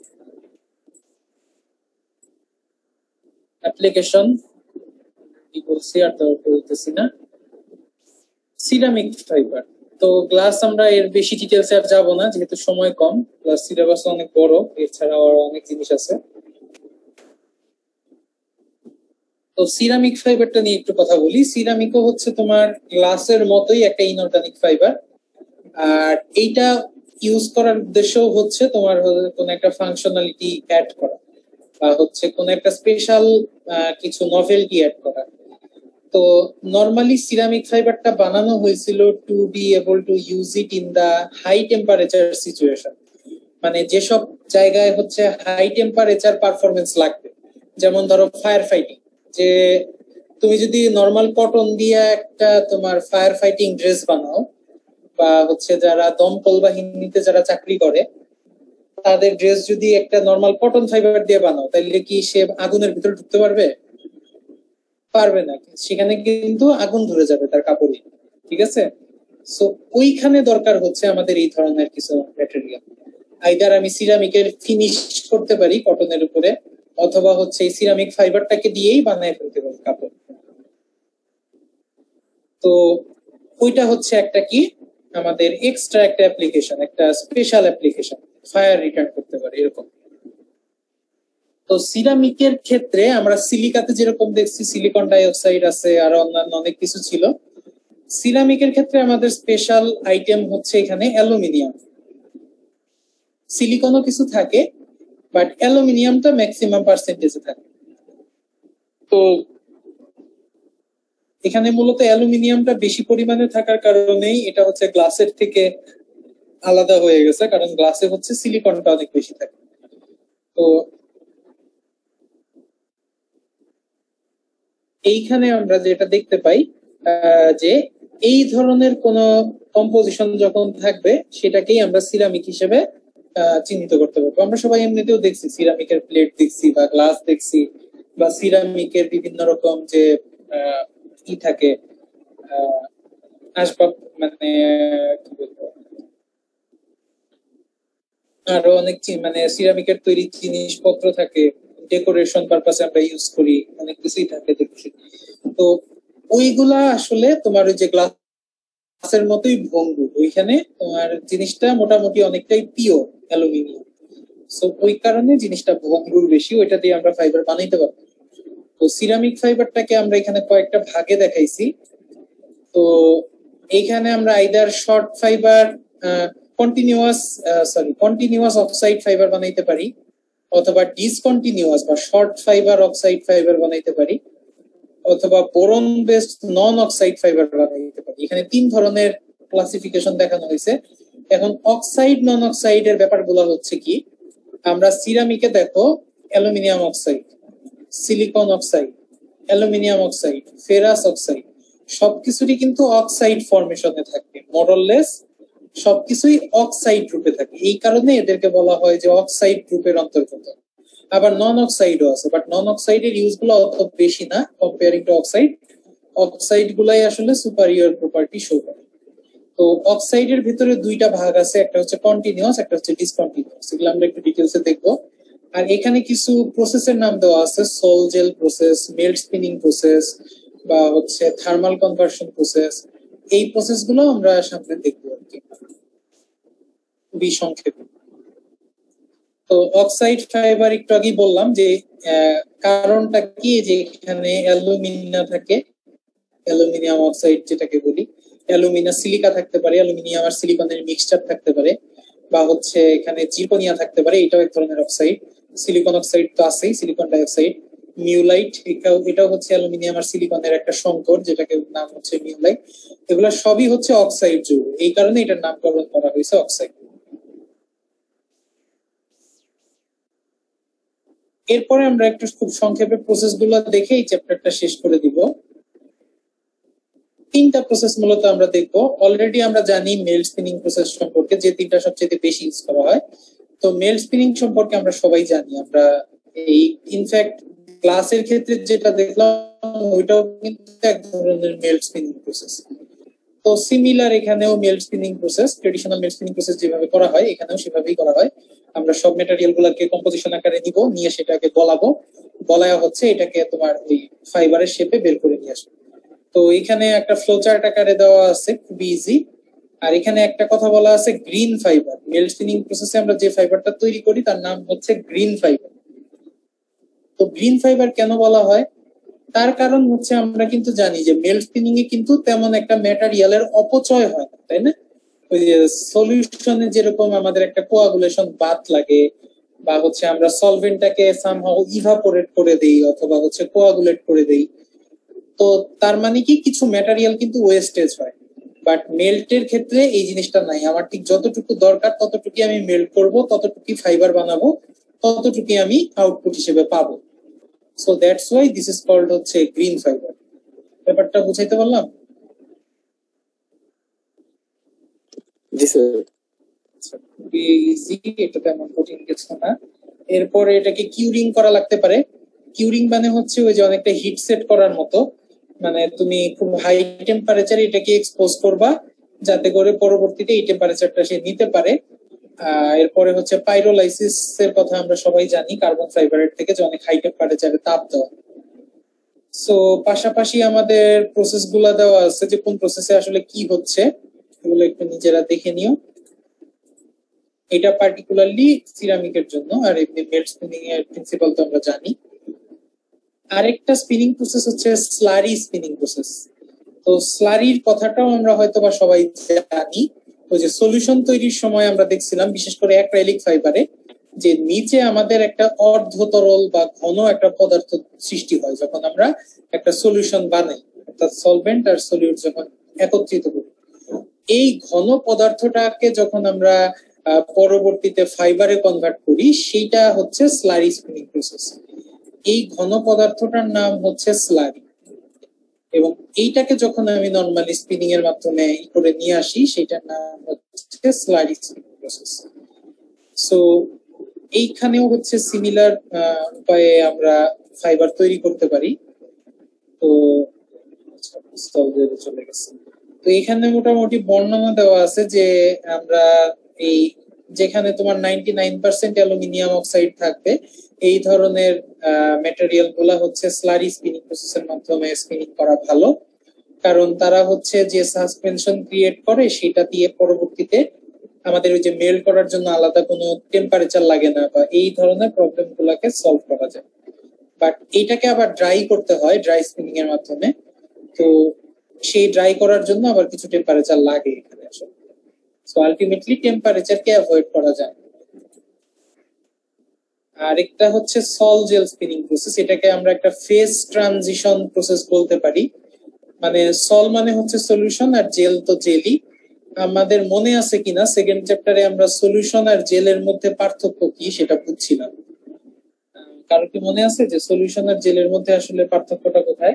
S1: অ্যাপ্লিকেশন কি বলছি আর তো বলতেছি না। সিরামিক ফাইবার, তো গ্লাস আমরা এর বেশি ডিটেলসে আর যাবো না যেহেতু সময় কম, প্লাস সিলেবাস অনেক বড়, এছাড়াও আরো অনেক জিনিস আছে। তো সিরামিক ফাইবারটা নিয়ে একটু কথা বলি। সিরামিকও হচ্ছে তোমার গ্লাসের মতোই একটা ইনঅর্গানিক ফাইবার, আর এইটা ইউজ করার উদ্দেশ্য হচ্ছে তোমার কোন একটা ফাংশনালিটি অ্যাড করা বা হচ্ছে কোন একটা স্পেশাল কিছু নভেলটি অ্যাড করা। তো নরমালি সিরামিক ফাইবারটা বানানো হয়েছিল to be able to use it in the high temperature situation, মানে যেসব জায়গায় হচ্ছে হাই টেম্পারেচার পারফরমেন্স লাগবে, যেমন ধরো ফায়ার ফাইটিং, যে তুমি যদি নর্মাল কটন দিয়ে একটা তোমার ফায়ার ফাইটিং ড্রেস বানাও, বা হচ্ছে যারা দমকল বাহিনীতে যারা চাকরি করে তাদের ড্রেস যদি একটা নর্মাল কটন ফাইবার দিয়ে বানাও, তাহলে কি সে আগুনের ভিতরে ঢুকতে পারবে? পারবে না, সেখানে কিন্তু আগুন ধরে যাবে তার কাপড়ে, ঠিক আছে? সো ওইখানে দরকার হচ্ছে আমাদের এই ধরনের কিছু ম্যাটেরিয়াল। আইদার আমি সিরামিকের ফিনিশ করতে পারি কটনের উপরে, অথবা হচ্ছে এই সিরামিক ফাইবারটাকে দিয়েই বানায় ফেলতে পারি কাপড়। তো ওইটা হচ্ছে একটা কি আমাদের এক্সট্রা একটা অ্যাপ্লিকেশন, একটা স্পেশাল অ্যাপ্লিকেশন, ফায়ার রিটার্ন করতে পারে এরকম। তো সিরামিকের ক্ষেত্রে আমরা সিলিকাতে যেরকম দেখছি সিলিকন ডাইঅক্সাইড আছে, আর অন্যান্য অনেক কিছু ছিল। সিরামিকের ক্ষেত্রে আমাদের স্পেশাল আইটেম হচ্ছে এখানে অ্যালুমিনিয়াম। সিলিকনও কিছু থাকে, বাট অ্যালুমিনিয়ামটা ম্যাক্সিমাম পার্সেন্টেজে থাকে। তো এখানে মূলত অ্যালুমিনিয়ামটা বেশি পরিমাণে থাকার কারণেই এটা হচ্ছে গ্লাসের থেকে আলাদা হয়ে গেছে, কারণ গ্লাসে হচ্ছে সিলিকনটা অনেক বেশি থাকে। তো এইখানে আমরা যেটা দেখতে পাই যে এই ধরনের কোন কম্পোজিশন যখন থাকবে সেটাকেই আমরা সিরামিক হিসেবে চিহ্নিত করতে পারবো। আমরা সবাই এমনিতেও দেখছি সিরামিকের প্লেট দেখছি বা গ্লাস দেখছি, বা সিরামিকের বিভিন্ন রকম যে কি থাকে আসবাব, মানে কি বলবো, আরো অনেক মানে সিরামিকের তৈরি জিনিসপত্র থাকে, ডেকোরেশন পারপাসে আমরা ইউজ করি, অনেক কিছুই থাকে দেখছি। তো ওইগুলা আসলে তোমার ওই যে গ্লাসের মতোই ভঙ্গুর, ওইখানে তোমার জিনিসটা মোটামুটি অনেকটাই পিওর অ্যালুমিনিয়াম। সো ওই কারণে জিনিসটা ভঙ্গুর বেশি, ওইটা দিয়ে আমরা ফাইবার বানাইতে পারবো। তো সিরামিক ফাইবারটাকে আমরা এখানে কয়েকটা ভাগে দেখাইছি। তো এইখানে আমরা either short fibre, continuous sorry continuous oxide fibre বানাইতে পারি, অথবা ডিসকন্টিনিউয়াস বা শর্ট ফাইবার অক্সাইড ফাইবার বানাইতে পারি, অথবা boron based non oxide fibre বানাইতে পারি। এখানে তিন ধরনের ক্লাসিফিকেশন দেখানো হয়েছে। এখন অক্সাইড নন অক্সাইড এর ব্যাপারগুলো হচ্ছে কি, আমরা সিরামিকে দেখো aluminium oxide, silicon oxide, aluminium oxide, ferrous oxide, সবকিছুরই কিন্তু অক্সাইড ফরমেশনে থাকে, মোরলেস সবকিছুই অক্সাইড রূপে থাকে। এই কারণে এদেরকে বলা হয় যে অক্সাইড গ্রুপের অন্তর্গত। আবার নন অক্সাইডও আছে, বাট নন অক্সাইডের ইউজ গুলো অত বেশি না কম্পেয়ারিং টু অক্সাইড। অক্সাইড গুলাই আসলে সুপারিয়র প্রপার্টি শো করে। তো অক্সাইডের ভিতরে দুইটা ভাগ আছে, একটা হচ্ছে কন্টিনিউয়াস, একটা হচ্ছে ডিসকন্টিনিউয়াস। এগুলো আমরা একটু ডিটেলসে দেখবো। আর এখানে কিছু প্রসেসের নাম দেওয়া আছে, sol gel process, melt spinning process, বা হচ্ছে থার্মাল কনভার্সন প্রসেস। এই প্রসেস গুলো আমরা সামনে দেখবো আর কি, খুবই সংক্ষেপে। তো অক্সাইড ফাইবার একটু আগেই বললাম যে কারণটা কি, যে এখানে অ্যালুমিনিয়াম থাকে, অ্যালুমিনিয়াম অক্সাইড যেটাকে বলি। অ্যালুমিনিয়াম সিলিকা থাকতে পারে, অ্যালুমিনিয়াম আর সিলিকনের মিক্সচার থাকতে পারে, বা হচ্ছে এখানে জিরকনিয়া থাকতে পারে, এটাও এক ধরনের অক্সাইড। সিলিকন অক্সাইড তো আছেই, সিলিকন ডাইঅক্সাইড। মিউলাইট, এটাও এটাও হচ্ছে অ্যালুমিনিয়াম আর সিলিকনের একটা সংকর, যেটাকে নাম হচ্ছে মিউলাইট। এগুলো সবই হচ্ছে অক্সাইড যৌগ, এই কারণে এটার নামকরণ করা হয়েছে অক্সাইড। এরপরে আমরা একটু খুব সংক্ষেপে প্রসেস গুলো দেখে এই চ্যাপ্টারটা শেষ করে দিব। তিনটা প্রসেস মূলত আমরা দেখবো। অলরেডি আমরা জানি মেল্ট স্পিনিং প্রসেস সম্পর্কে, যে তিনটা সবচেয়ে বেশি ইউজ করা হয়। তো মেল্ট স্পিনিং সম্পর্কে আমরা সবাই জানি। আমরা এই ইনফ্যাক্ট ক্লাসের ক্ষেত্রে যেটা দেখলাম ওইটাও কিন্তু এক ধরনের মেল্ট স্পিনিং প্রসেস। তো সিমিলার এখানেও melt spinning process, traditional melt spinning process যেভাবে করা হয় এখানেও সেভাবেই করা হয়। আমরা সব ম্যাটেরিয়াল গুলাকে কম্পোজিশন আকারে নিব, নিয়ে সেটাকে গলাবো, গলায়া হচ্ছে এটাকে তোমার ওই ফাইবারের শেপে বের করে নিয়ে আসবো। তো এখানে একটা ফ্লোচার্ট আকারে দেওয়া আছে, খুবই ইজি। আর এখানে একটা কথা বলা আছে গ্রিন ফাইবার। মেল্ট স্পিনিং প্রসেসে আমরা যে ফাইবারটা তৈরি করি তার নাম হচ্ছে গ্রিন ফাইবার। তো গ্রিন ফাইবার কেন বলা হয়, তার কারণ হচ্ছে আমরা কিন্তু জানি যে মেল্ট স্পিনিং এ কিন্তু তেমন একটা ম্যাটেরিয়ালের অপচয় হয় না, তাই না? ওই যে সলিউশনে যেরকম আমাদের একটা কোয়াগুলেশন বাত লাগে, বা হচ্ছে আমরা সলভেন্টটাকে সামহাউ ইভাপোরেট করে দেই অথবা হচ্ছে কোয়াগুলেট করে দেই, তো তার মানে কি কিছু ম্যাটেরিয়াল কিন্তু ওয়েস্টেজ হয়। বাট মেল্টের ক্ষেত্রে এই জিনিসটা নাই, আমার ঠিক যতটুকু দরকার ততটুকুই আমি মেল্ট করব, ততটুকুই ফাইবার বানাবো, ততটুকুই আমি আউটপুট হিসেবে পাবো। So that's why this is called হচ্ছে গ্রিন ফাইবার। ব্যাপারটা বুঝাইতে পারলাম?
S2: জি স্যার।
S1: খুবই ইজি, এটা তেমন কঠিন কিছু না। এরপরে এটাকে কিউরিং করা লাগতে পারে। কিউরিং মানে হচ্ছে ওই যে অনেকটা হিট সেট করার মতো, মানে তুমি খুব হাই টেম্পারেচারে এটাকে এক্সপোজ করবা যাতে করে পরবর্তীতে এই টেম্পারেচারটা সে নিতে পারে। আহ এরপরে হচ্ছে পাইরোলাইসিস এর কথা আমরা সবাই জানি, কার্বন ফাইবারের থেকে যে অনেক হাই টেম্পারেচারে তাপ দেওয়া। সো পাশাপাশি আমাদের প্রসেস গুলা দেওয়া আছে যে কোন প্রসেসে আসলে কি হচ্ছে, এগুলো একটু নিজেরা দেখে নিও। এটা পার্টিকুলারলি সিরামিকের জন্য, আর এমনি মেল্ট স্পিনিং এর প্রিন্সিপাল তো আমরা জানি। আরেকটা স্পিনিং প্রসেস হচ্ছে স্লারি স্পিনিং প্রসেস। তো স্লারির কথাটাও আমরা হয়তো বা সবাই জানি। ওই যে সলিউশন তৈরির সময় আমরা দেখছিলাম বিশেষ করে অ্যাক্রাইলিক ফাইবারে যে নিচে আমাদের একটা অর্ধ তরল বা ঘন একটা পদার্থ সৃষ্টি হয় যখন আমরা একটা সলিউশন বানাই, অর্থাৎ সলভেন্ট আর সলিউট যখন একত্রিত করি। এই ঘন পদার্থটাকে যখন আমরা পরবর্তীতে ফাইবারে কনভার্ট করি সেইটা হচ্ছে স্লারি স্পিনিং প্রসেস। এই ঘন পদার্থটার নাম হচ্ছে স্লারি, এবং এইটাকে যখন আমি নর্মালি স্পিনিং এর মাধ্যমে করে নিয়ে আসি সেটার নাম হচ্ছে স্লারি স্পিনিং প্রসেস। সো এইখানেও হচ্ছে সিমিলার উপায়ে আমরা ফাইবার তৈরি করতে পারি। তো চলে গেছে। তো এখানে মোটামুটি বর্ণনা দেওয়া আছে যে আমরা এই যেখানে তোমার ninety nine percent aluminium oxide থাকবে এই ধরনের ম্যাটেরিয়াল গুলা হচ্ছে স্লারি স্পিনিং প্রসেসের মাধ্যমে স্পিনিং করা ভালো, কারণ তারা হচ্ছে যে সাসপেনশন ক্রিয়েট করে সেটা দিয়ে পরবর্তীতে আমাদের ওই যে মেল্ট করার জন্য আলাদা কোনো টেম্পারেচার লাগে না, বা এই ধরনের প্রবলেম গুলাকে সলভ করা যায়। বাট এইটাকে আবার ড্রাই করতে হয় ড্রাই স্পিনিং এর মাধ্যমে, তো সেই ড্রাই করার জন্য আবার কিছু টেম্পারেচার লাগে এখানে আসলে। সো আলটিমেটলি টেম্পারেচারকে অ্যাভয়েড করা যায়। আরেকটা হচ্ছে সল জেল স্পিনিং প্রসেস, এটাকে আমরা একটা ফেজ ট্রানজিশন প্রসেস বলতে পারি। মানে সল মানে হচ্ছে সলিউশন আর জেল তো জেলই। আমাদের মনে আছে কিনা সেকেন্ড চ্যাপ্টারে আমরা সলিউশন আর জেলের মধ্যে পার্থক্য কি সেটা বুঝছিলাম। কারো কি মনে আছে যে সলিউশন আর জেলের মধ্যে আসলে পার্থক্যটা কোথায়?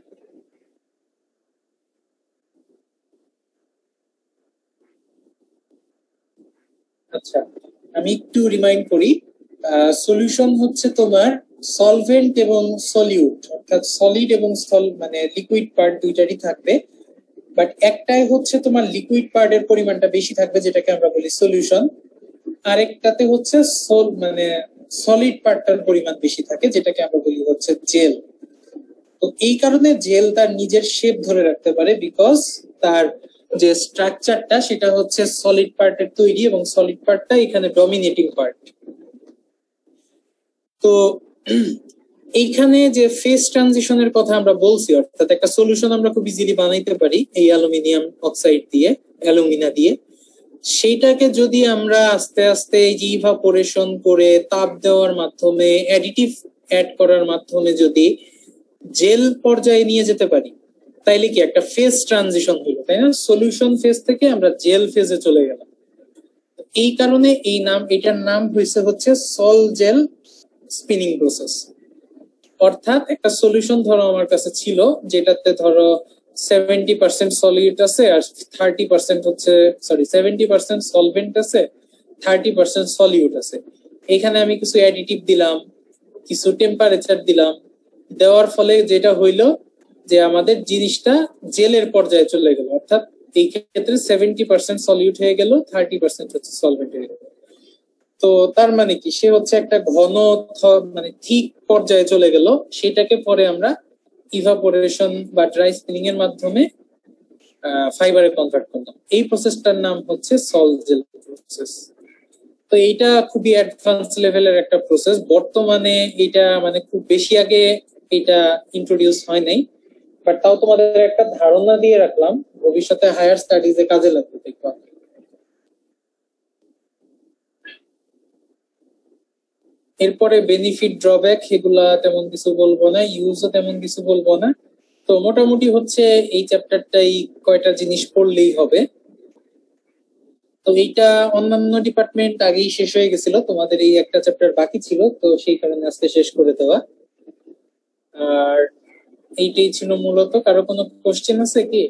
S1: আচ্ছা, আমি একটু রিমাইন্ড করি। সলিউশন হচ্ছে তোমার সলভেন্ট এবং সলিউট, অর্থাৎ সলিড এবং সল মানে লিকুইড পার্ট দুইটারই থাকবে, বাট একটাই হচ্ছে তোমার লিকুইড পার্টের পরিমাণটা বেশি থাকবে যেটাকে আমরা বলি সলিউশন, আরেকটাতে হচ্ছে সল মানে সলিড পার্টটার পরিমাণ বেশি থাকে যেটাকে আমরা বলি হচ্ছে জেল। তো এই কারণে জেল তার নিজের শেপ ধরে রাখতে পারে বিকজ তার যে স্ট্রাকচারটা সেটা হচ্ছে সলিড পার্টের তৈরি, এবং সলিড পার্টটা এখানে ডমিনেটিং পার্ট। তো এইখানে যে ফেজ ট্রানজিশনের কথা আমরা বলছি, অর্থাৎ একটা সলিউশন আমরা খুব ইজিলি বানাইতে পারি এই অ্যালুমিনিয়াম অক্সাইড দিয়ে, অ্যালুমিনা দিয়ে। সেইটাকে যদি আমরা আস্তে আস্তে ইভাপোরেশন করে তাপ দেওয়ার মাধ্যমে অ্যাডিটিভ অ্যাড করার মাধ্যমে যদি জেল পর্যায়ে নিয়ে যেতে পারি তাইলে কি একটা ফেজ ট্রানজিশন হলো, তাই না? সলিউশন ফেজ থেকে আমরা জেল ফেজে চলে গেলাম। এই কারণে এই নাম এটার নাম হয়েছে হচ্ছে সল জেল স্পিনিং প্রসেস। অর্থাৎ একটা সলিউশন ধরো আমার কাছে ছিল যেটাতে ধরো সেভেন্টি পার্সেন্ট সলিড আছে আর থার্টি পার্সেন্ট হচ্ছে সরি সেভেন্টি পার্সেন্ট সলভেন্ট আছে, থার্টি পার্সেন্ট সলিউট আছে। এখানে আমি কিছু অ্যাডিটিভ দিলাম, কিছু টেম্পারেচার দিলাম, দেওয়ার ফলে যেটা হইলো যে আমাদের জিনিসটা জেলের পর্যায়ে চলে গেল, অর্থাৎ এই ক্ষেত্রে সেভেন্টি পার্সেন্ট সলিউট হয়ে গেল, থার্টি পার্সেন্ট হচ্ছে সলভেন্ট হয়ে গেল। তো তার মানে কি সে হচ্ছে একটা ঘন মানে ঠিক পর্যায়ে চলে গেল, সেটাকে পরে আমরা ইভাপোরেশন বা ড্রাই স্পিনিং এর মাধ্যমে ফাইবারে কনভার্ট করলাম। এই প্রসেসটার নাম হচ্ছে সল জেল প্রসেস। তো এইটা খুবই অ্যাডভান্স লেভেলের একটা প্রসেস। বর্তমানে এটা মানে খুব বেশি আগে এটা ইন্ট্রোডিউস হয় নাই, বাট তাও তোমাদের একটা ধারণা দিয়ে রাখলাম, ভবিষ্যতে হায়ার স্টাডিজে কাজে লাগবে দেখবা। এরপরে বেনিফিট ড্রব্যাক এগুলা তেমন কিছু বলবো না, ইউজও তেমন কিছু বলবো না। তো মোটামুটি হচ্ছে এই চ্যাপ্টারটাই কয়টা জিনিস পড়লেই হবে। তো এইটা অন্যান্য ডিপার্টমেন্ট আগেই শেষ হয়ে গেছিল, তোমাদের এই একটা চ্যাপ্টার বাকি ছিল, তো সেই কারণে আজকে শেষ করে দেওয়া। আর এইটাই ছিল মূলত। কারো কোনো কোশ্চেন আছে কি?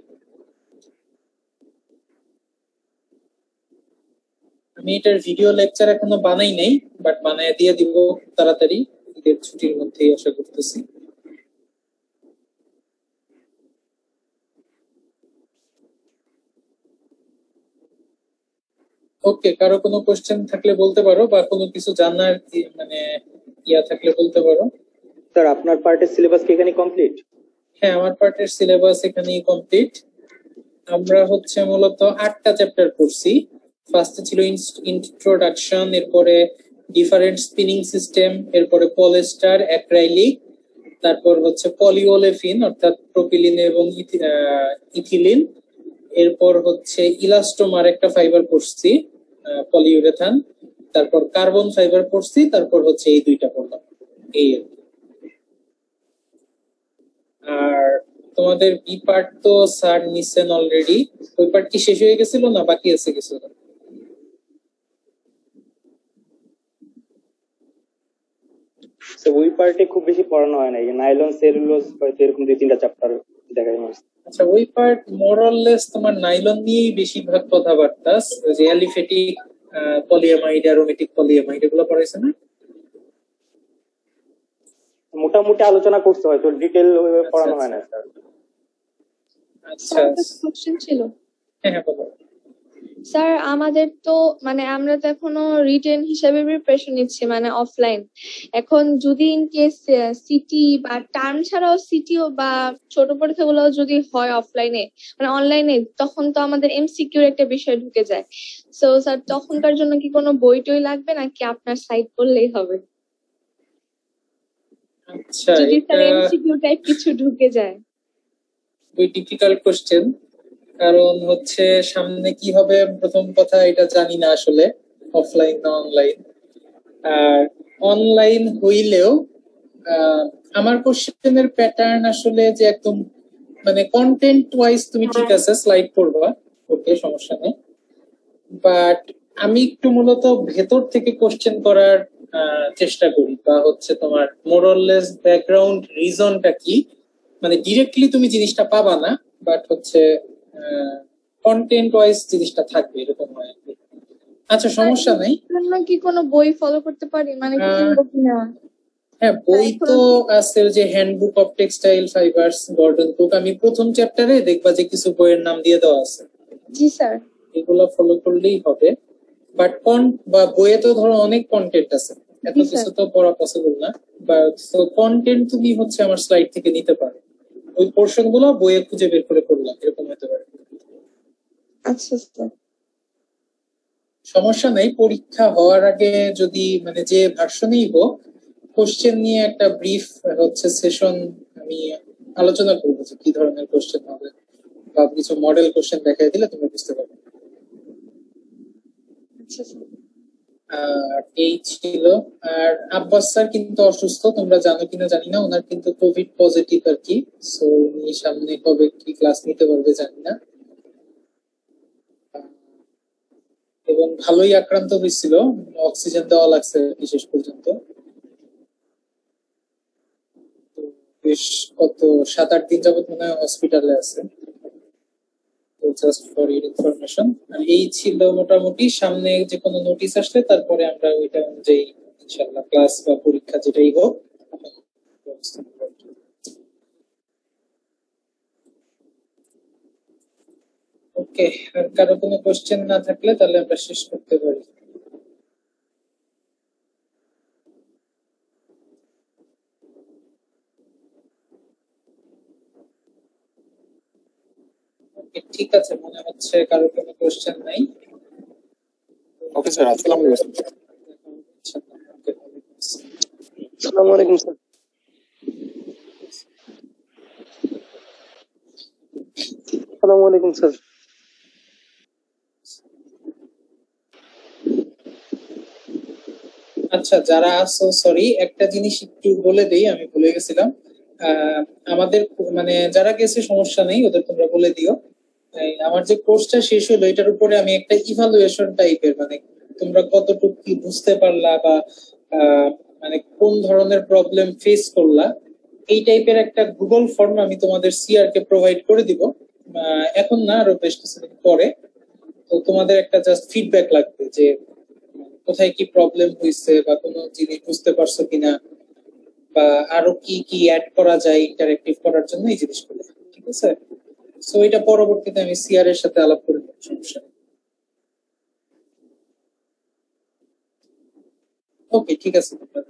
S1: আমি এটার ভিডিও লেকচার এখনো বানাই নাই, বাট বানায় দিয়ে দিব তাড়াতাড়ি, ঈদের ছুটির মধ্যেই আশা করতেছি। ওকে, কারো কোনো কোশ্চেন থাকলে বলতে পারো, বা কোনো কিছু জানার মানে ইয়া থাকলে বলতে পারো।
S4: স্যার আপনার পার্টের সিলেবাস কি এখানে কমপ্লিট?
S1: হ্যাঁ, আমার পার্টের সিলেবাস এখানেই কমপ্লিট। আমরা হচ্ছে মূলত আটটা চ্যাপ্টার পড়ছি। ফার্স্টে ছিল ইন্ট্রোডাকশন, এরপরে ডিফারেন্ট স্পিনিং সিস্টেম, এরপরে পলিস্টার, অ্যাক্রাইলিক, তারপর হচ্ছে পলিওলেফিন অর্থাৎ প্রোপিলিন এবং ইথিলিন, এরপর হচ্ছে ইলাস্টোমার একটা ফাইবার পড়ছি, পলিউরেথান, তারপর কার্বন ফাইবার পড়ছি, তারপর হচ্ছে এই দুইটা পড়লাম। এই আর কি। আর তোমাদের বি পার্ট তো স্যার নিছেন অলরেডি। ওই পার্ট কি শেষ হয়ে গেছিল না বাকি আছে কিছু?
S4: ওই পার্টে খুব বেশি পড়ানো হয় না, নাইলন সেলুলোজ হয়তো এরকম দুই তিনটা চ্যাপ্টার দেখা যায়।
S1: আচ্ছা, ওই পার্ট মোরলেস তোমার নাইলন নিয়েই বেশিরভাগ কথাবার্তা, যে অ্যালিফেটিক পলিয়ামাইড, অ্যারোমেটিক পলিয়ামাইড, এগুলো পড়াইছে না?
S4: মোটামুটি আলোচনা করতে হয়, তো ডিটেইল ওইভাবে পড়ানো হয় না স্যার।
S1: আচ্ছা,
S5: কোশ্চেন ছিল।
S1: হ্যাঁ হ্যাঁ বলো।
S5: স্যার আমাদের তো মানে আমরা তো এখনো রিটেন হিসাবে প্রিপারেশন নিচ্ছি, মানে অফলাইন। এখন যদি ইন কেস সিটি বা টার্ম ছাড়াও সিটিও বা ছোট পরীক্ষাগুলো যদি হয় অফলাইনে মানে অনলাইনে, তখন তো আমাদের এমসিকিউর একটা বিষয় ঢুকে যায়। সো স্যার তখনকার জন্য কি কোনো বই টই লাগবে নাকি আপনার সাইট করলেই হবে?
S1: আচ্ছা,
S5: যদি স্যার
S1: এটা
S5: এমসিকিউ টাইপ কিছু ঢুকে যায়।
S1: খুবই ডিফিকাল্ট কোশ্চেন, কারণ হচ্ছে সামনে কি হবে প্রথম কথা এটা জানি না আসলে, অফলাইন না অনলাইন। আর অনলাইন হইলেও আমার কোশ্চেনের প্যাটার্ন আসলে যে একদম মানে কন্টেন্ট ওয়াইজ তুমি ঠিক আছে স্লাইড করবা, ওকে সমস্যা নেই, বাট আমি একটু মূলত ভেতর থেকে কোশ্চেন করার চেষ্টা করি, বা হচ্ছে তোমার মোরলেস ব্যাকগ্রাউন্ড রিজনটা কি, মানে ডিরেক্টলি তুমি জিনিসটা পাবা না, বাট হচ্ছে কন্টেন্ট ওয়াইজ জিনিসটা থাকবে, এরকম হয়। আচ্ছা সমস্যা নাই।
S5: কি কোনো বই ফলো করতে পারি, মানে কি কিনবো কিনা?
S1: হ্যাঁ, বই তো আছে, যে handbook of textile fibres, Gordon book. আমি প্রথম চ্যাপ্টারে দেখবা যে কিছু বইয়ের নাম দিয়ে দেওয়া আছে।
S5: জি স্যার।
S1: এগুলো ফলো করলেই হবে, বাট কোন বা বইয়ে তো ধরো অনেক কন্টেন্ট আছে, এত কিছু তো পড়া পসিবল না, বাট কন্টেন্ট তুমি হচ্ছে আমার স্লাইড থেকে নিতে পারো, ওই পোরশন গুলো বইয়ে খুঁজে বের করে পড়লাম, এরকম হতে পারে।
S5: আচ্ছা স্যার,
S1: সমস্যা নেই। পরীক্ষা হওয়ার আগে যদি মানে যে ভার্সনেই হোক, কোশ্চেন নিয়ে একটা ব্রিফ হচ্ছে সেশন আমি আলোচনা করবো, যে কি ধরনের কোশ্চেন হবে, বা কিছু মডেল কোশ্চেন দেখাই দিলে তুমি বুঝতে পারবে। আর এই ছিল। আর আব্বাস স্যার কিন্তু অসুস্থ, তোমরা জানো কিনা জানি না, ওনার কিন্তু কোভিড পজিটিভ আর কি, সো উনি সামনে কবে কি ক্লাস নিতে পারবে জানি না, এবং ভালোই আক্রান্ত হয়েছিল, অক্সিজেন দেওয়া লাগছে বিশেষ পর্যন্ত। বেশ কত সাত আট দিন যাবত মনে হয় হসপিটালে আছে। Just for your information. এই ছিল মোটামুটি। সামনে যে কোনো নোটিশ আসলে তারপরে আমরা ওইটা অনুযায়ী ইনশাআল্লাহ ক্লাস বা পরীক্ষা যেটাই হোক। ওকে, আর কারো কোনো কোশ্চেন না থাকলে তাহলে আমরা শেষ করতে পারি। ঠিক আছে, মনে হচ্ছে কারো কোনো কোশ্চেন নাই।
S2: ওকে স্যার, আসসালামু আলাইকুম।
S4: আসসালামু আলাইকুম স্যার। আসসালামু আলাইকুম স্যার।
S1: আচ্ছা, যারা আছো সরি, একটা জিনিস একটু বলে দেই, আমি ভুলে গেছিলাম। আমাদের মানে যারা গেছে সমস্যা নেই, ওদের তোমরা বলে দিও। আমার যে কোর্সটা শেষ হলো এটার উপরে আমি একটা ইভালুয়েশন টাইপের, মানে তোমরা কতটুকু কি বুঝতে পারলা বা মানে কোন ধরনের প্রবলেম ফেস করলা, এই টাইপের একটা গুগল ফর্ম আমি তোমাদের সিআর কে প্রোভাইড করে দিব, এখন না আরো বেশ কিছুদিন পরে। তো তোমাদের একটা জাস্ট ফিডব্যাক লাগবে যে কোথায় কি প্রবলেম হয়েছে বা কোনো জিনিস বুঝতে পারছো কিনা, বা আরো কি কি অ্যাড করা যায় ইন্টারেক্টিভ করার জন্য এই জিনিসগুলো, ঠিক আছে? সো এটা পরবর্তীতে আমি সিআর এর সাথে আলাপ করে নেব, সমস্যা নেই। ওকে ঠিক আছে।